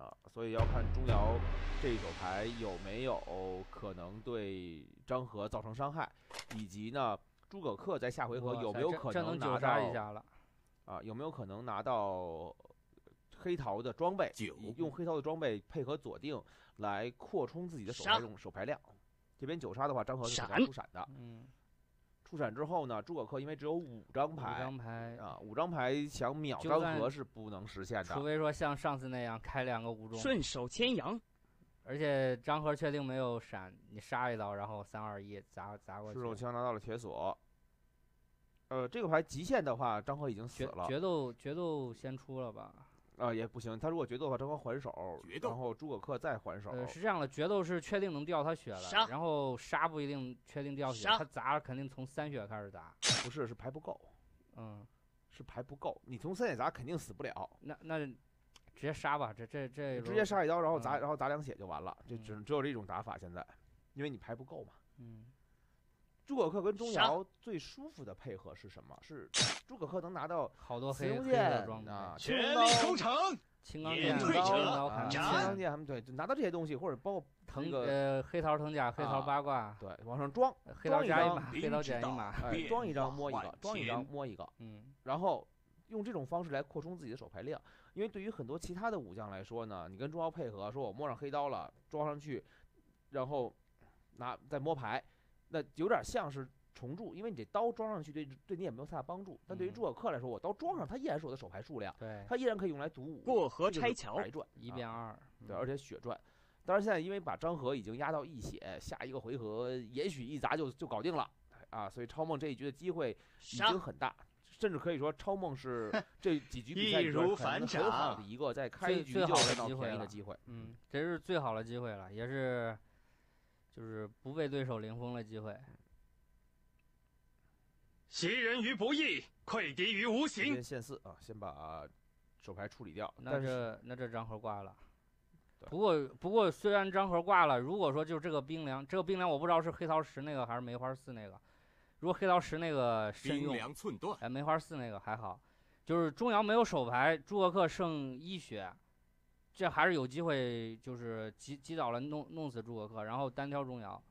所以要看钟繇这一手牌有没有可能对张合造成伤害，以及呢诸葛恪在下回合有没有可能拿到一下了有没有可能拿到黑桃的装备，用黑桃的装备配合左定来扩充自己的手牌量。这边9杀的话，张合是很难出闪的。出闪之后呢，诸葛恪因为只有5张牌，5张牌想秒张合是不能实现的， 除非说像上次那样开2个5中， 顺手牵羊。 而且张合确定没有闪，你杀一刀，然后3、2、1砸过去。 赤手枪拿到了铁锁。这个牌极限的话，张合已经死了。 决斗先出了吧？ 也不行，他如果决斗的话，张合还手，然后诸葛恪再还手。 是这样的，决斗是确定能掉他血了，然后杀不一定确定掉血，他砸肯定从3血开始砸。 不是，是牌不够。是牌不够，你从3血砸肯定死不了。 那直接杀吧，这直接杀一刀，然后砸2血就完了。这只有这种打法现在，因为你牌不够嘛。诸葛恪跟钟繇最舒服的配合是什么？是诸葛恪能拿到好多黑剑全力攻城， 青钢剑、 退车、 青钢剑，他们对，就拿到这些东西，或者包括黑桃藤甲、黑桃八卦， 对，往上装， 黑桃加1码，黑桃减1码， 装一张摸一个，装一张摸一个，然后用这种方式来扩充自己的手牌量。因为对于很多其他的武将来说呢，你跟钟繇配合，说我摸上黑刀了，装上去，然后再摸牌。那有点像是重铸，因为你这刀装上去对你也没有太大帮助。但对于诸葛恪来说，我刀装上，它依然是我的手牌数量，它依然可以用来赌5。 过河拆桥， 牌赚 1变2， 对，而且血赚。当然现在因为把张合已经压到1血，下一个回合也许一砸就搞定了所以超梦这一局的机会已经很大，甚至可以说超梦是这几局比赛中很好的一个在开局就占到便宜的机会。 这是最好的机会了，也是。就是不被对手零封的机会。 袭人于不义，溃敌于无形。 先限4先把手牌处理掉。 那这张合挂了。不过虽然张合挂了，如果说就是这个冰凉我不知道是黑桃10那个还是梅花4那个。如果黑桃10那个慎用， 冰凉寸断。 梅花4那个还好，就是钟繇没有手牌，诸葛恪剩1血。这还是有机会，就是击倒了弄死诸葛恪，然后单挑钟繇。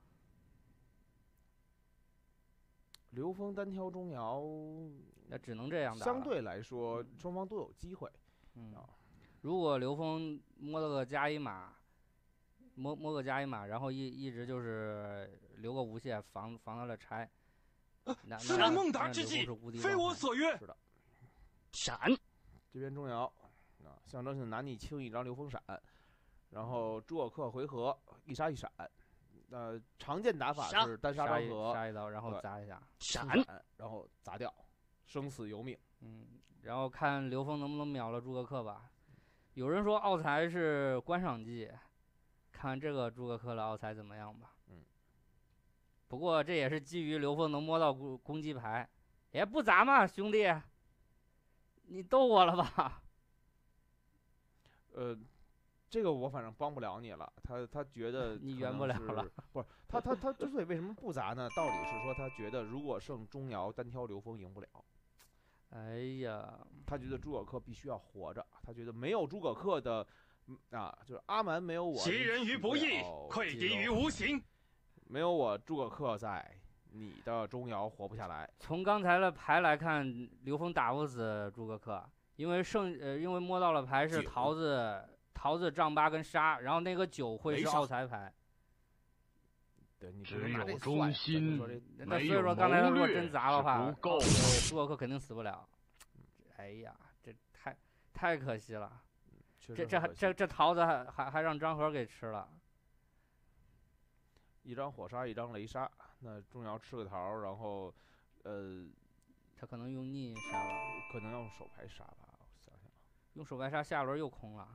刘封单挑钟繇， 那只能这样打。 相对来说，双方都有机会。 如果刘封摸了个加1码，摸个加1码，然后一直就是留个无懈，防他的拆。 此乃孟达之计，非我所愿。 是的。 闪。 这边钟繇。象征性拿你清一张流风闪，然后诸葛恪回合1杀1闪。常见打法是单杀张合， 杀一刀，然后砸一下， 闪， 然后砸掉，生死由命。 然后看刘封能不能秒了诸葛恪吧。有人说奥财是观赏技，看这个诸葛恪的奥财怎么样吧。不过这也是基于刘封能摸到攻击牌，也不砸嘛，兄弟，你逗我了吧？ 这个我反正帮不了你了。他觉得你圆不了了， 不是他之所以为什么不砸呢？道理是说他觉得如果剩钟繇单挑刘封赢不了。 哎呀， 他觉得诸葛恪必须要活着，他觉得没有诸葛恪的就是阿蛮没有我， 袭人于不义，溃敌于无形。 没有我诸葛恪在，你的钟繇活不下来。 从刚才的牌来看，刘封打不死诸葛恪。因为摸到了牌是桃子丈8跟杀，然后那个9会是奥财牌。 对，你只有忠心， 那所以说刚才他如果真砸的话，诸葛恪肯定死不了。哎呀，这太可惜了。这桃子还让张合给吃了。 一张火杀，一张雷杀，那钟繇吃个桃，然后他可能用逆杀吧， 可能要用手牌杀吧。 用手牌杀下轮又空了。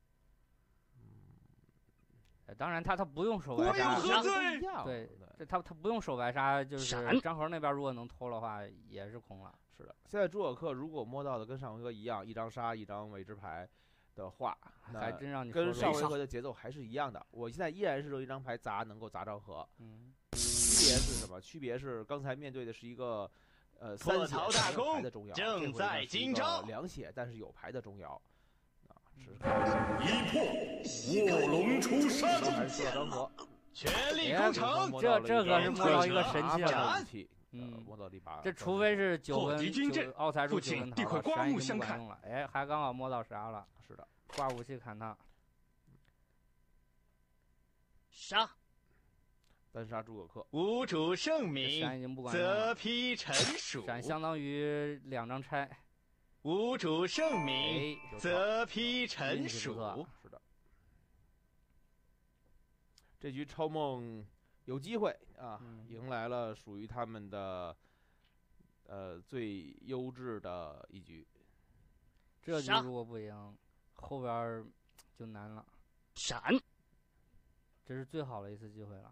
当然他不用手牌杀，对，他不用手牌杀，就是张合那边如果能偷的话也是空了。 是的，现在诸葛恪如果摸到的跟上回合一样，一张杀一张未知牌的话， 还真让你跟上回合的节奏还是一样的。我现在依然是用一张牌砸能够砸张合。区别是什么？区别是刚才面对的是一个3血大功的钟繇， 正在今朝 2血但是有牌的钟繇。 只是看一破卧龙出山， 还是说张合， 全力攻城。 这可是摸到一个神器了。 摸到第8， 这除非是9分奥才术9分地块刮目相看了。哎，还刚好摸到杀了。 是的， 挂武器砍他。 杀。 单杀诸葛恪。 无主圣明， 闪已经不管用了。 则披陈属。 闪相当于2张钗。 无主圣明，则披陈属。 是的。这局超梦有机会啊，迎来了属于他们的最优质的一局。 这局如果不赢，后边就难了。 闪， 这是最好的一次机会了。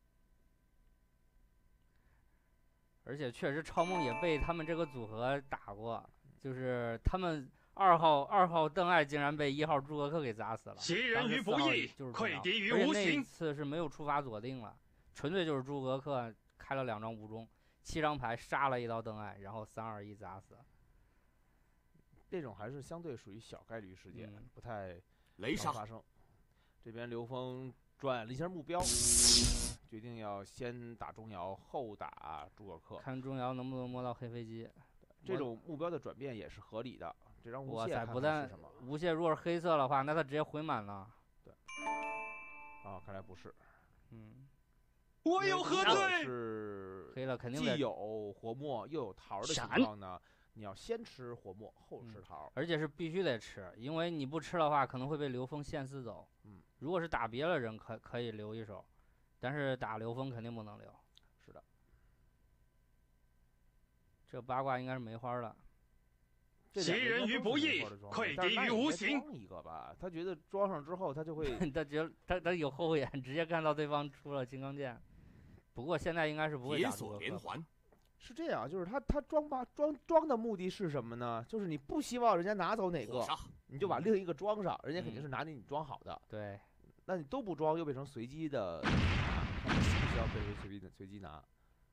而且确实超梦也被他们这个组合打过，就是他们二号邓艾竟然被1号诸葛恪给砸死了。 袭人于不义，溃敌于无形。 那一次是没有触发锁定了，纯粹就是诸葛恪开了2张无中，7张牌杀了1道邓艾，然后3、2、1砸死。 这种还是相对属于小概率事件，不太雷杀发生。这边刘峰转了一下目标，决定要先打钟繇，后打诸葛恪， 看钟繇能不能摸到黑飞机。 这种目标的转变也是合理的。这张无懈， 不但无懈如果是黑色的话，那他直接回满了。 对。啊，看来不是。 我有何罪？ 是黑了，肯定既有活墨又有桃的情况呢，你要先吃活墨，后吃桃， 而且是必须得吃，因为你不吃的话，可能会被刘峰限4走。如果是打别的人可以留1手，但是打刘峰肯定不能留。 是的。 这八卦应该是梅花了。 袭人于不义，溃敌于无形。 装一个吧，他觉得装上之后他就会， 他有后眼，直接看到对方出了金刚剑。不过现在应该是不会打诸葛恪。 是这样，就是他装的目的是什么呢？就是你不希望人家拿走哪个，你就把另一个装上，人家肯定是拿你装好的。 对， 那你都不装，又变成随机的，不需要被随机拿。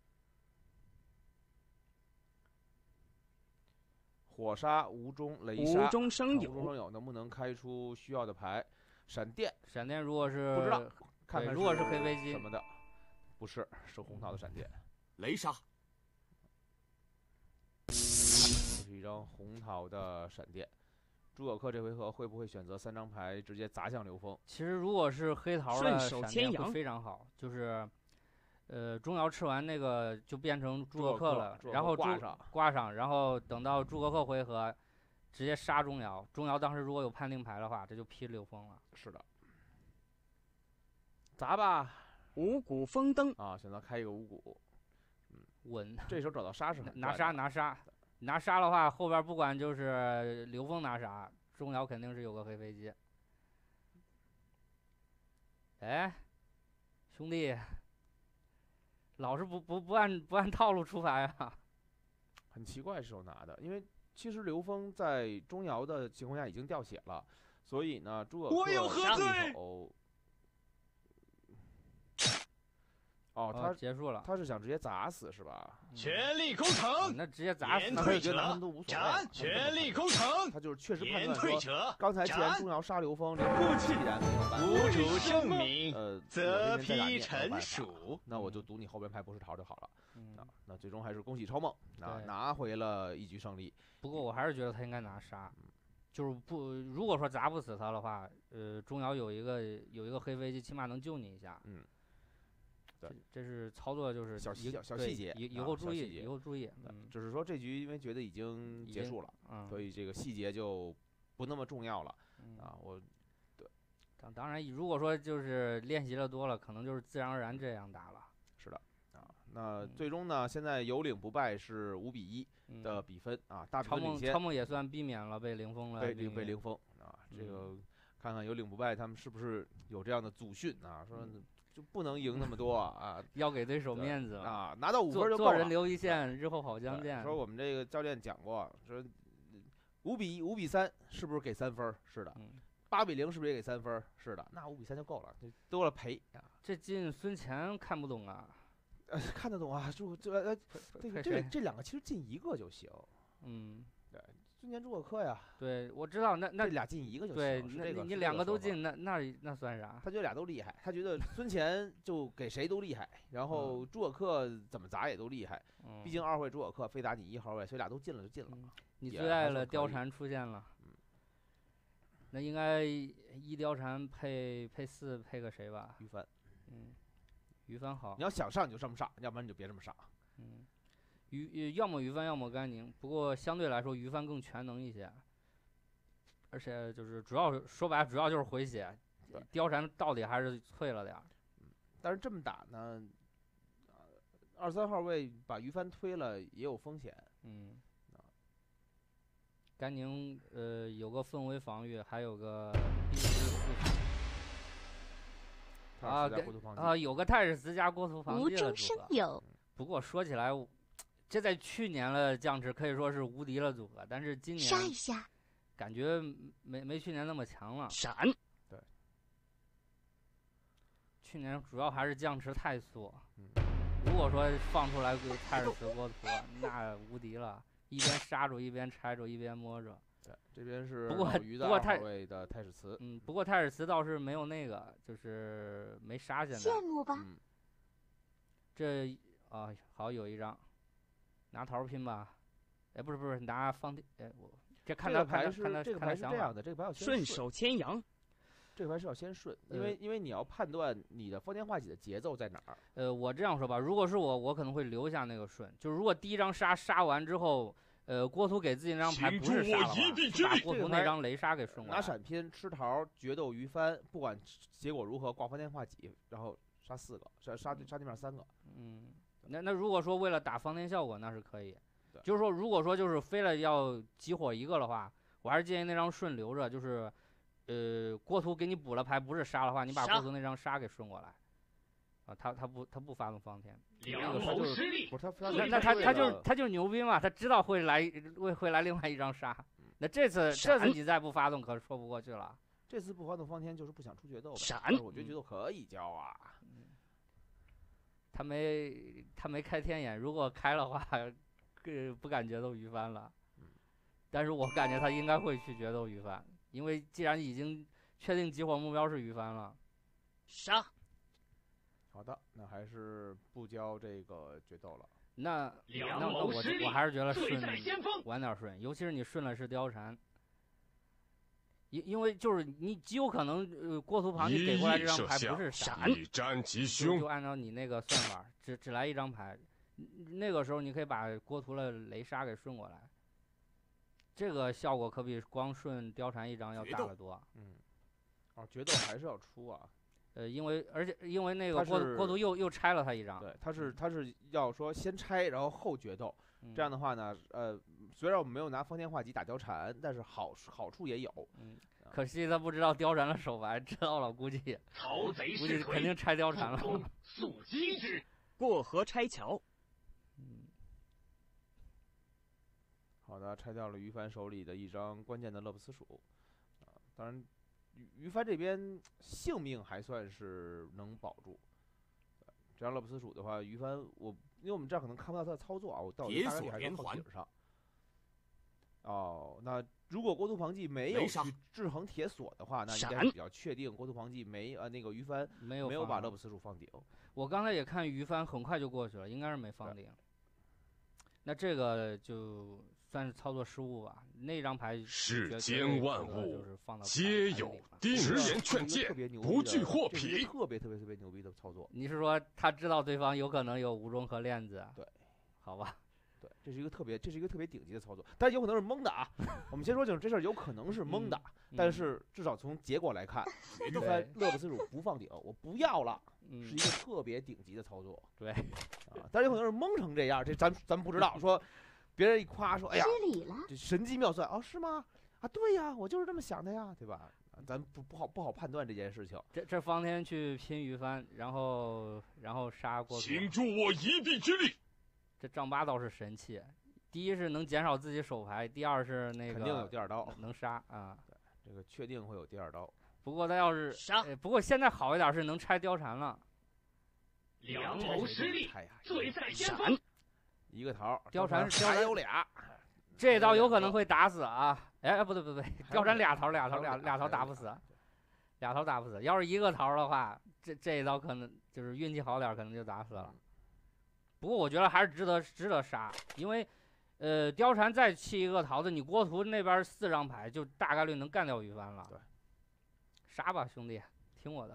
火杀无中雷杀， 无中生有，能不能开出需要的牌？闪电如果是不知道，看看如果是黑飞机什么的，不是，是红桃的闪电。 雷杀， 这是一张红桃的闪电。诸葛恪这回合会不会选择3张牌直接砸向刘峰？ 其实如果是黑桃的闪电会非常好，就是钟繇吃完那个就变成诸葛恪了，然后挂上，然后等到诸葛恪回合直接杀钟繇。钟繇当时如果有判定牌的话，这就劈刘峰了。 是的，砸吧， 五谷丰登啊！选择开一个五谷， 稳。 这时候找到杀是很拿杀的话，后边不管就是刘峰拿啥，钟繇肯定是有个黑飞机。哎，兄弟。老是不按套路出牌啊， 很奇怪，是有拿的，因为其实刘峰在钟繇的情况下已经掉血了，所以呢，诸葛恪我有何罪？ 他结束了， 他是想直接砸死是吧？ 全力攻城， 那直接斩， 退者全力攻城， 他就是确实判断说，刚才既然钟繇杀刘峰， 不既然没有办法， 无主圣明，则披陈属， 那我就赌你后边牌不是桃就好了。那最终还是恭喜超梦拿回了一局胜利。 不过我还是觉得他应该拿杀，就是如果说砸不死他的话，钟繇有一个黑飞机，起码能救你一下。这是操作，就是小细节， 以后注意。 只是说这局因为觉得已经结束了，所以这个细节就不那么重要了。对。 当然，如果说就是练习了多了，可能就是自然而然这样打了。 是的。那最终呢，现在有领不败是5-1的比分啊，大比分领先。 超梦也算避免了被零封了。 被零封啊，这个看看有领不败他们是不是有这样的祖训啊，说。就不能赢那么多啊！ 要给对手面子啊！拿到5分就够了。 做人留一线，日后好相见。 说我们这个教练讲过，说5-3是不是给3分？是的。8-0是不是也给3分？是的。那5-3就够了，多了赔啊！ 这进孙乾看不懂啊？ 看得懂啊！这2个其实进1个就行。 对， 孙坚、诸葛恪呀。 对，我知道，那这俩进一个就行。 对，你两个都进，那算啥？ 他觉得俩都厉害，他觉得孙权就给谁都厉害，然后诸葛恪怎么砸也都厉害。毕竟2会诸葛恪非打你1号位，所以俩都进了就进了。 你最爱了貂蝉出现了。那应该1貂蝉配4配个谁吧？ 于帆。 于帆好。 你要想上你就这么上，要不然你就别这么上。 要么于帆，要么甘宁。不过相对来说，于帆更全能一些，而且就是说白了，主要就是回血。貂蝉到底还是脆了点儿。 但是这么打呢，2、3号位把于帆推了也有风险。 甘宁有个氛围防御，还有个1至4有个泰史慈加郭图防御的组合。不过说起来，这在去年了降职可以说是无敌了组合，但是今年杀一下， 感觉没去年那么强了。 闪。 对。 去年主要还是降职太速。如果说放出来泰史慈郭图，那无敌了。一边杀住，一边拆住，一边摸着。 对，这边是不过 2号位的泰史慈。 不过泰史慈倒是没有那个，就是没杀现在。 羡慕吧。 这好有一张，拿桃拼吧。哎，不是拿方地。哎，我这看他牌是这个牌是这样的，这个牌要先顺手牵羊。 这个牌是要先顺，因为你要判断你的方天画戟的节奏在哪儿。 我这样说吧，如果是我可能会留下那个顺，就是如果第1张杀完之后，郭图给自己那张牌不是杀的话，把郭图那张雷杀给顺过来。 拿闪拼吃桃决斗于帆，不管结果如何挂方天画戟，然后杀4个，杀对面3个。 那如果说为了打方天效果，那是可以。就是说，如果说就是非了要激活一个的话，我还是建议那张顺留着，就是。郭图给你补了牌，不是杀的话，你把郭图那张杀给顺过来，他不发动方天， 两谋失利， 不是那他就是牛逼嘛，他知道会来另外一张杀，那这次你再不发动可说不过去了。 这次不发动方天就是不想出决斗呗。 闪， 我觉得决斗可以交啊。 他没开天眼，如果开的话，不敢决斗于帆了。但是我感觉他应该会去决斗于帆。因为既然已经确定激活目标是于帆了， 杀。 好的，那还是不交这个决斗了。 那我还是觉得顺晚点顺，尤其是你顺了是貂蝉，因为就是你极有可能郭图旁你给过来这张牌不是闪，就按照你那个算法，只来1张牌，那个时候你可以把郭图的雷杀给顺过来。这个效果可比光顺貂蝉1张要大得多。 决斗还是要出啊。 因为那个郭图又拆了他1张。 对，他是要说先拆，然后后决斗。这样的话呢，虽然我们没有拿方天画戟打貂蝉，但是好处也有。 可惜他不知道貂蝉的手牌，知道了估计肯定拆貂蝉了。 速击之， 过河拆桥。 好的，拆掉了于帆手里的1张关键的乐不思蜀。当然，于帆这边性命还算是能保住。这张乐不思蜀的话，于帆因为我们这儿可能看不到他的操作啊，我到底大概率还是靠顶上。那如果郭图旁记没有去制衡铁锁的话，那应该比较确定郭图旁记那个于帆没有把乐不思蜀放顶。 我刚才也看于帆很快就过去了，应该是没放顶。那这个就算是操作失误吧。那张牌世间万物皆有直言劝诫，不惧获匹， 特别牛逼的操作。 你是说他知道对方有可能有吴中和链子？ 对， 好吧。 对，这是一个特别顶级的操作，但是有可能是蒙的啊。我们先说清楚，这事儿有可能是蒙的，但是至少从结果来看，于帆乐不思蜀不放顶，我不要了，是一个特别顶级的操作。 对， 但是有可能是蒙成这样，这咱不知道。说别人一夸说，哎呀，这神机妙算哦，是吗？啊，对呀，我就是这么想的呀，对吧？咱不好判断这件事情。 这方天去拼于帆，然后杀郭图， 请助我一臂之力。 这丈八倒是神器，第一是能减少自己手牌，第二是那个肯定有第2刀， 能杀啊。 对，这个确定会有第2刀。 不过他要是不过现在好一点是能拆貂蝉了。 两谋失利，罪在先锋。 一个桃， 貂蝉还有俩， 这一刀有可能会打死啊！哎，不对，貂蝉俩头打不死，俩头打不死。要是一个头的话，这一刀可能就是运气好点，可能就打死了。不过我觉得还是值得杀，因为貂蝉再弃一个桃子，你郭图那边4张牌就大概率能干掉于帆了。 对， 杀吧兄弟，听我的。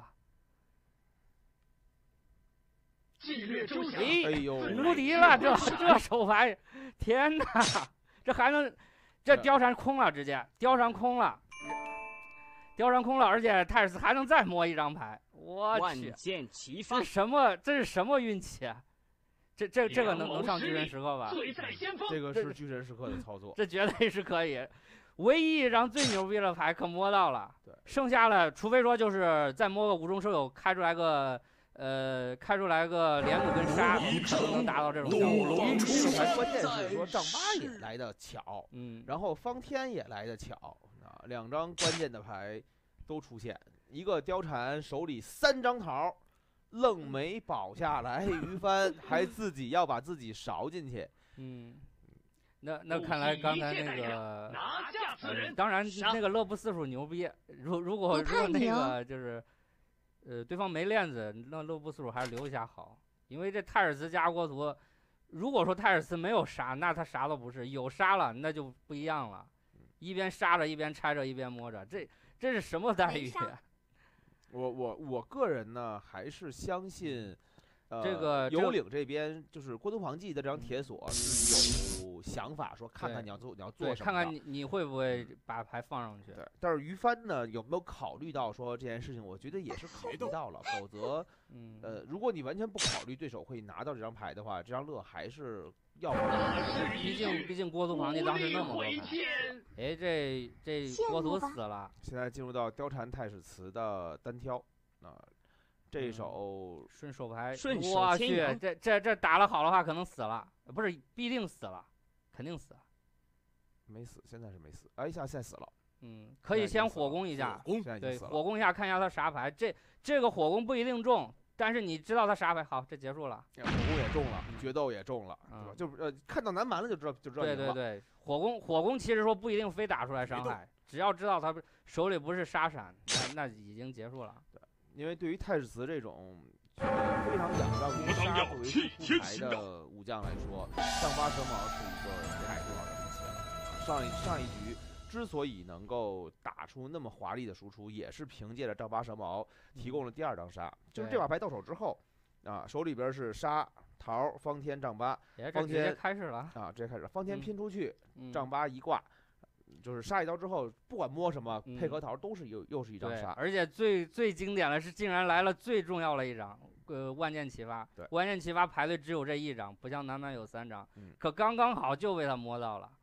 哎呦， 无敌了！这手牌，天哪！这还能，这貂蝉空了，直接貂蝉空了，而且泰尔斯还能再摸一张牌，我去！ 万箭齐发， 这是什么运气啊？这个能上巨人时刻吧？ 这个是巨人时刻的操作， 这绝对是可以。唯一一张最牛逼的牌可摸到了， 对， 剩下的除非说就是再摸个无中生有，开出来个连弩跟杀，可能能达到这种效果。 这个牌关键是说丈八也来的巧，然后方天也来的巧啊，2张关键的牌都出现，一个貂蝉手里3张桃，愣没保下来，于帆还自己要把自己勺进去， 那看来刚才那个，当然那个乐不思蜀牛逼，如果那个就是。对方没链子，那乐不思蜀还是留一下好，因为这泰尔斯加郭图，如果说泰尔斯没有杀，那他啥都不是；有杀了，那就不一样了，一边杀着一边拆着一边摸着，这是什么待遇啊？ 我个人呢还是相信， 这个有领这边就是郭图旁记的这张铁锁是有想法说，看看你要做什么， 看看你会不会把牌放上去。 对，但是于帆呢有没有考虑到说这件事情？我觉得也是考虑到了，否则，如果你完全不考虑对手会拿到这张牌的话，这张乐还是要不了。 毕竟郭图旁记当时那么多牌，哎，这郭图死了。 现在进入到貂蝉太史慈的单挑啊。这一手顺手牌， 我去，这打了好的话可能死了，不是必定死了，肯定死。 没死，现在是没死，哎，现在死了。 可以先火攻一下，对，火攻一下看一下他啥牌，这个火攻不一定中，但是你知道他啥牌，好，这结束了。 火攻也中了，决斗也中了，对吧？就是看到南蛮了就知道对，火攻其实说不一定非打出来伤害，只要知道他手里不是杀闪，那已经结束了。 对。因为对于太史慈这种非常仰仗于杀作为出牌的武将来说，丈八蛇矛是一个太重要的武器了。上一局之所以能够打出那么华丽的输出，也是凭借着丈八蛇矛提供了第2张杀，就是这把牌到手之后，手里边是杀桃、方天、丈八，方天直接开始了直接开始，方天拼出去，丈八一挂。就是杀一刀之后，不管摸什么，配合桃都是又是一张杀， 而且最经典的是，竟然来了最重要的一张，万箭齐发。 对， 万箭齐发排队只有这1张，不像南蛮有3张，可刚刚好就被他摸到了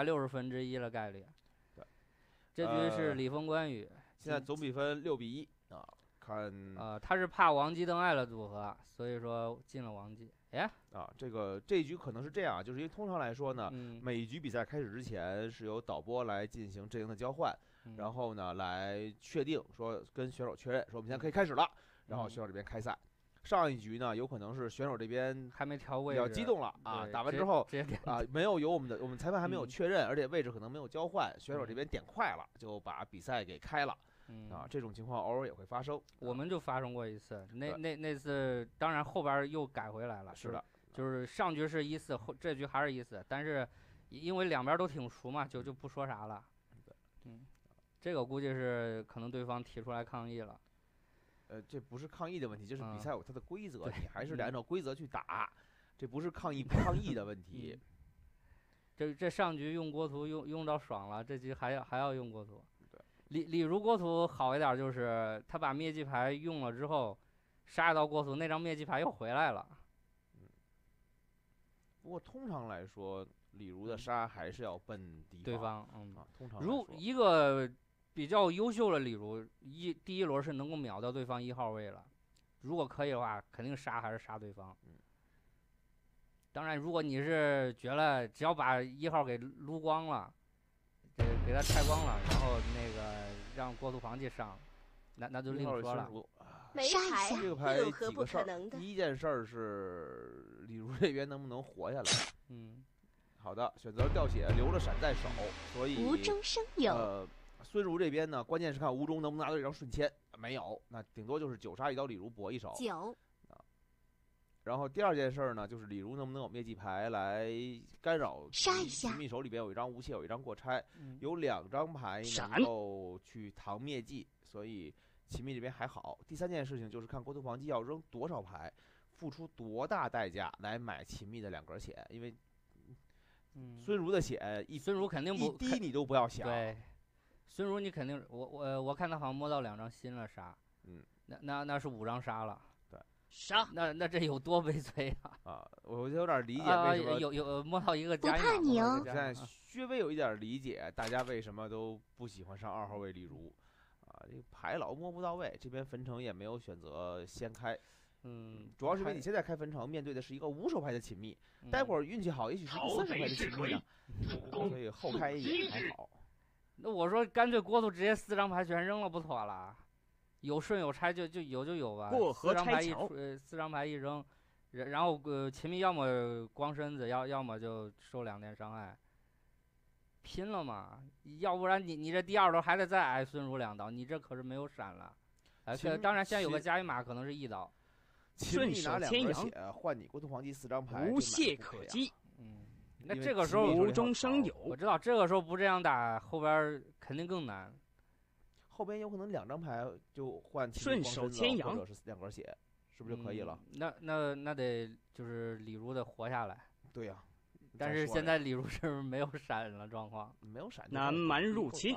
，160%的概率。 对， 这局是李峰关羽， 现在总比分6比1啊，看他是怕王姬邓艾的组合，所以说进了王姬。 这一局可能是这样，就是因为通常来说呢，每一局比赛开始之前是由导播来进行阵营的交换，然后呢来确定说跟选手确认说我们现在可以开始了，然后选手这边开赛。上一局呢有可能是选手这边还没调位置，比较激动了啊，打完之后没有我们裁判还没有确认，而且位置可能没有交换，选手这边点快了就把比赛给开了。这种情况偶尔也会发生， 我们就发生过一次，那次当然后边又改回来了， 是的， 就是上局是1-4，这局还是1-4，但是因为两边都挺熟嘛，就不说啥了。这个估计是可能对方提出来抗议了。 这不是抗议的问题，就是比赛有它的规则，你还是得按照规则去打，这不是抗议不抗议的问题。 这上局用国图用到爽了，这局还要用国图。李如国图好一点，就是他把灭迹牌用了之后，杀一刀国图，那张灭迹牌又回来了。 不过通常来说，李如的杀还是要奔对方。 通常如一个比较优秀的李如，第一轮是能够秒掉对方1号位了。如果可以的话，肯定杀还是杀对方。当然，如果你是觉得只要把1号给撸光了。给他拆光了，然后那个让国图旁记上，那就另说了。 这个牌几个事儿，第一件事儿是李如这边能不能活下来？ 好的，选择掉血，留了闪在手，所以无中生有。 孙儒这边呢，关键是看吴中能不能拿到这张瞬签，没有，那顶多就是9杀一刀李儒搏一手。 9。 然后第二件事呢，就是李儒能不能有灭迹牌来干扰杀一下。 秦宓手里边有一张无懈，有一张过拆，有2张牌能够去扛灭迹，所以秦宓这边还好。第三件事情就是看国土防机要扔多少牌，付出多大代价来买秦宓的2格血，因为孙儒的血孙儒肯定不一滴你都不要想。 对，孙儒你肯定我看他好像摸到2张新了杀，那是5张杀了。 对， 杀那这有多悲催啊！我有点理解为什么有摸到一个加一码。 不怕你哦。 现在稍微有一点理解大家为什么都不喜欢上2号位李儒啊，这个牌老摸不到位，这边汾城也没有选择先开。主要是因为你现在开汾城，面对的是一个5手牌的秦宓，待会儿运气好，也许是一个3手牌的秦宓呢，所以后开也还好。 那我说干脆郭图直接4张牌全扔了不妥了，有顺有拆就有吧。 过河拆桥 4张牌一扔，然后秦宓要么光身子，要么就受2点伤害，拼了嘛！要不然你这第2刀还得再挨孙儒2刀，你这可是没有闪了。当然现在有个加一码可能是1刀。 顺手牵羊，换你国土防机4张牌， 无懈可击。 那这个时候无中生有。 我知道这个时候不这样打，后边肯定更难。 后边有可能2张牌就换顺手牵羊， 或者是2格血，是不是就可以了？ 那得就是李儒得活下来。 对呀。 但是现在李儒是没有闪了状况， 没有闪。 南蛮入侵。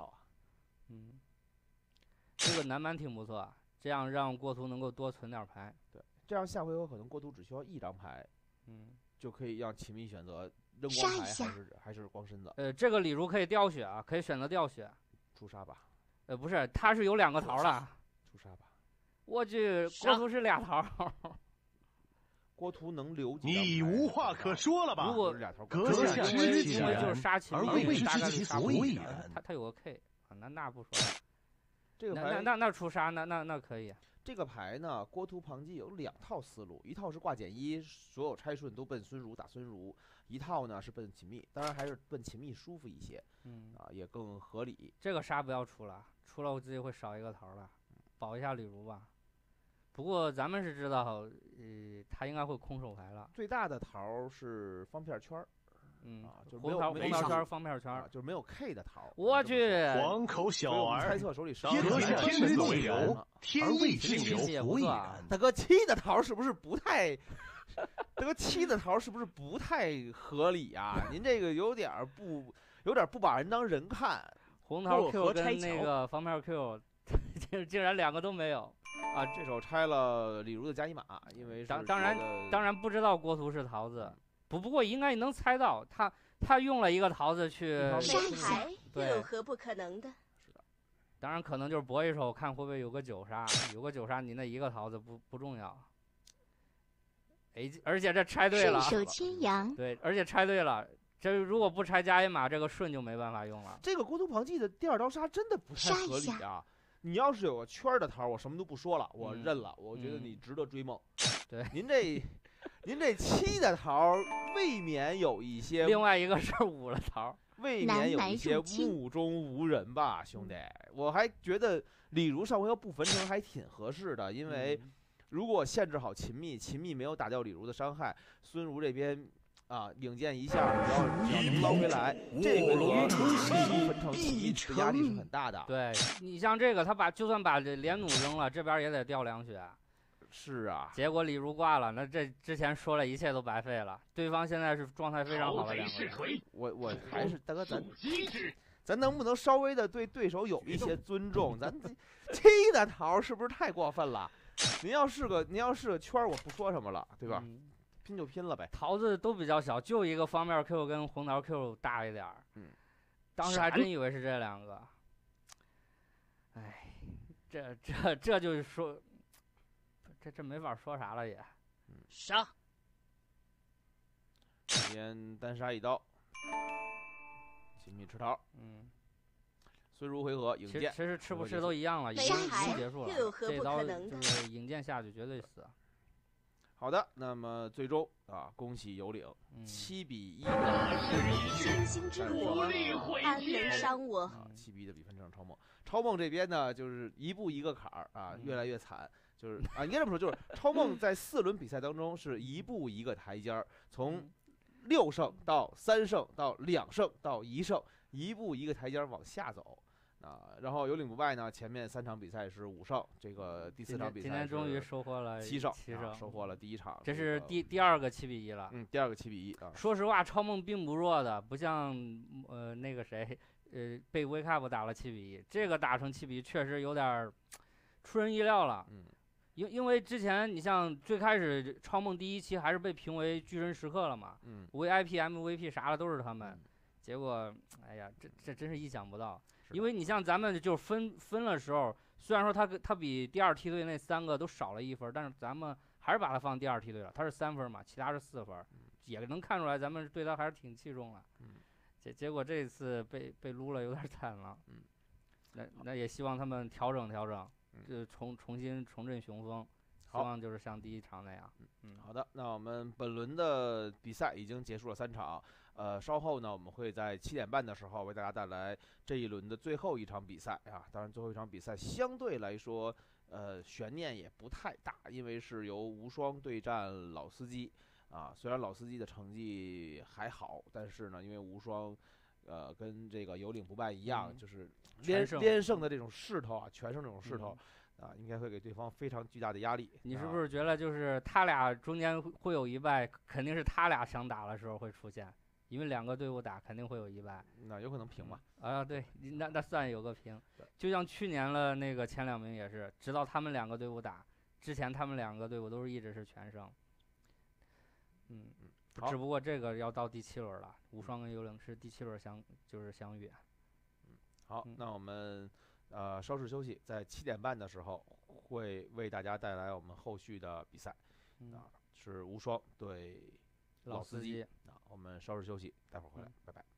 这个南蛮挺不错，这样让郭图能够多存点牌。 对。这样下回合可能郭图只需要1张牌，就可以让秦宓选择扔光牌还是光身子。 这个李儒可以掉血啊，可以选择掉血。 出杀吧。 不是，他是有2个桃的。 出杀吧。 我去，郭图是2桃。 郭图能留几？ 你无话可说了吧？ 如果阁下知其然， 就是杀秦而未知其所以然。 他有个 K 啊，那不说了。 这个牌那出杀那可以。 这个牌呢，郭图旁击有2套思路，一套是挂减1，所有拆顺都奔孙儒打孙儒；一套呢是奔秦宓，当然还是奔秦宓舒服一些，也更合理。 这个杀不要出了，出了我自己会少一个桃的，保一下李儒吧。不过咱们是知道，他应该会空手牌了。 最大的桃是方片圈。就是红桃圈、方片圈， 就是没有 K 的桃。 我去， 黄口小儿， 猜测手里天人对流，天未尽流，所以然。 大哥，7的桃是不是不太？大哥，7的桃是不是不太合理啊？您这个有点不把人当人看。 红桃 Q 跟那个方片 Q， 竟然2个都没有啊！这手拆了李儒的加一码，因为当然不知道郭图是桃子。不过应该能猜到，他用了一个桃子去杀牌， 又有何不可能的？ 是的， 当然可能就是搏一手，看会不会有个9杀，有个9杀，你那一个桃子不重要。而且这拆对了， 顺手牵羊。 对，而且拆对了，这如果不拆加一码，这个顺就没办法用了。 这个郭图旁击的第2刀杀真的不太合理啊！你要是有个圈的桃，我什么都不说了，我认了，我觉得你值得追梦。 对， 您这7的桃未免有一些， 另外一个是5的桃， 未免有一些目中无人吧，兄弟。我还觉得李儒上回要不汾城还挺合适的，因为如果限制好秦宓没有打掉李儒的伤害，孙儒这边领剑一下，只要能捞回来，这个汾城秦宓的压力是很大的。 对，你像这个，他就算把这连弩扔了，这边也得掉2血。 是啊， 结果李儒挂了，那这之前说了一切都白费了。对方现在是状态非常好的2个人。 我还是大哥，咱能不能稍微的对对手有一些尊重？咱7的桃是不是太过分了？您要是个圈，我不说什么了，对吧？拼就拼了呗。 桃子都比较小，就一个方面 Q 跟红桃 Q 大一点。当时还真以为是这2个。哎，这就是说。这没法说啥了也， 杀。 这边单杀1刀，秦宓吃桃。孙儒回合引剑， 其实吃不吃都一样了，已经结束了。这刀就是引剑下去绝对死。 好的，那么最终啊，恭喜有领7-1。 星星之火，安能伤我 ？7-1的比分战胜超梦。超梦这边呢，就是一步一个坎儿啊，越来越惨。就是啊，应该这么说，就是超梦在4轮比赛当中是一步一个台阶儿，从6胜到3胜到2胜到1胜，一步一个台阶儿往下走。然后有领不败呢，前面3场比赛是5胜，这个第4场比赛今天终于收获了 7胜，收获了第1场。 这是第二个7-1了。 第二个7-1啊。 说实话，超梦并不弱的，不像那个谁，被威卡普打了7-1，这个打成7-1确实有点出人意料了。因为之前你像最开始超梦第1期还是被评为巨人时刻了嘛，VIP、MVP 啥的都是他们，结果哎呀，这真是意想不到。因为你像咱们就分的时候，虽然说他比第2梯队那3个都少了1分，但是咱们还是把他放第2梯队了。他是3分嘛，其他是4分，也能看出来咱们对他还是挺器重的。结果这次被撸了有点惨了。那也希望他们调整，就重新重振雄风。希望就是像第1场那样。 好的，那我们本轮的比赛已经结束了3场。稍后呢，我们会在7点半的时候为大家带来这一轮的最后一场比赛啊。当然，最后一场比赛相对来说，悬念也不太大，因为是由无双对战老司机啊。虽然老司机的成绩还好，但是呢，因为无双，跟这个有领不败一样，就是连胜的这种势头啊，全胜这种势头。应该会给对方非常巨大的压力。 你是不是觉得就是他俩中间会有一败，肯定是他俩想打的时候会出现？因为2个队伍打肯定会有一败， 那有可能平嘛？ 对，那算有个平。就像去年了那个前2名也是，直到他们2个队伍打之前，他们2个队伍都是一直是全胜。只不过这个要到第7轮了，无双跟幽灵是第7轮相遇。 好，那我们稍事休息，在7点半的时候会为大家带来我们后续的比赛，是无双对老司机。我们稍事休息，待会儿回来，拜拜。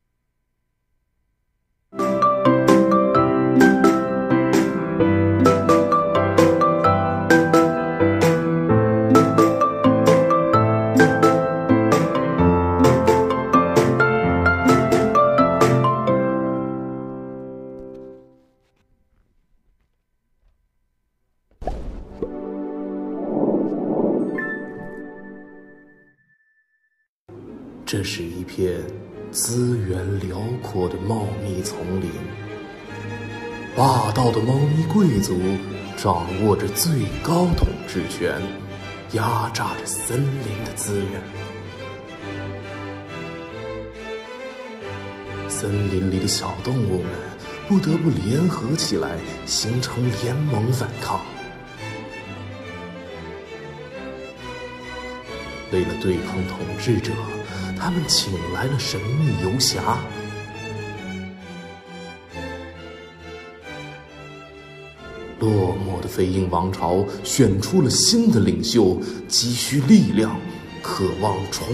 这是一片资源辽阔的茂密丛林，霸道的猫咪贵族掌握着最高统治权，压榨着森林的资源。森林里的小动物们不得不联合起来，形成联盟反抗。为了对抗统治者，他们请来了神秘游侠。落寞的飞鹰王朝选出了新的领袖，急需力量，渴望重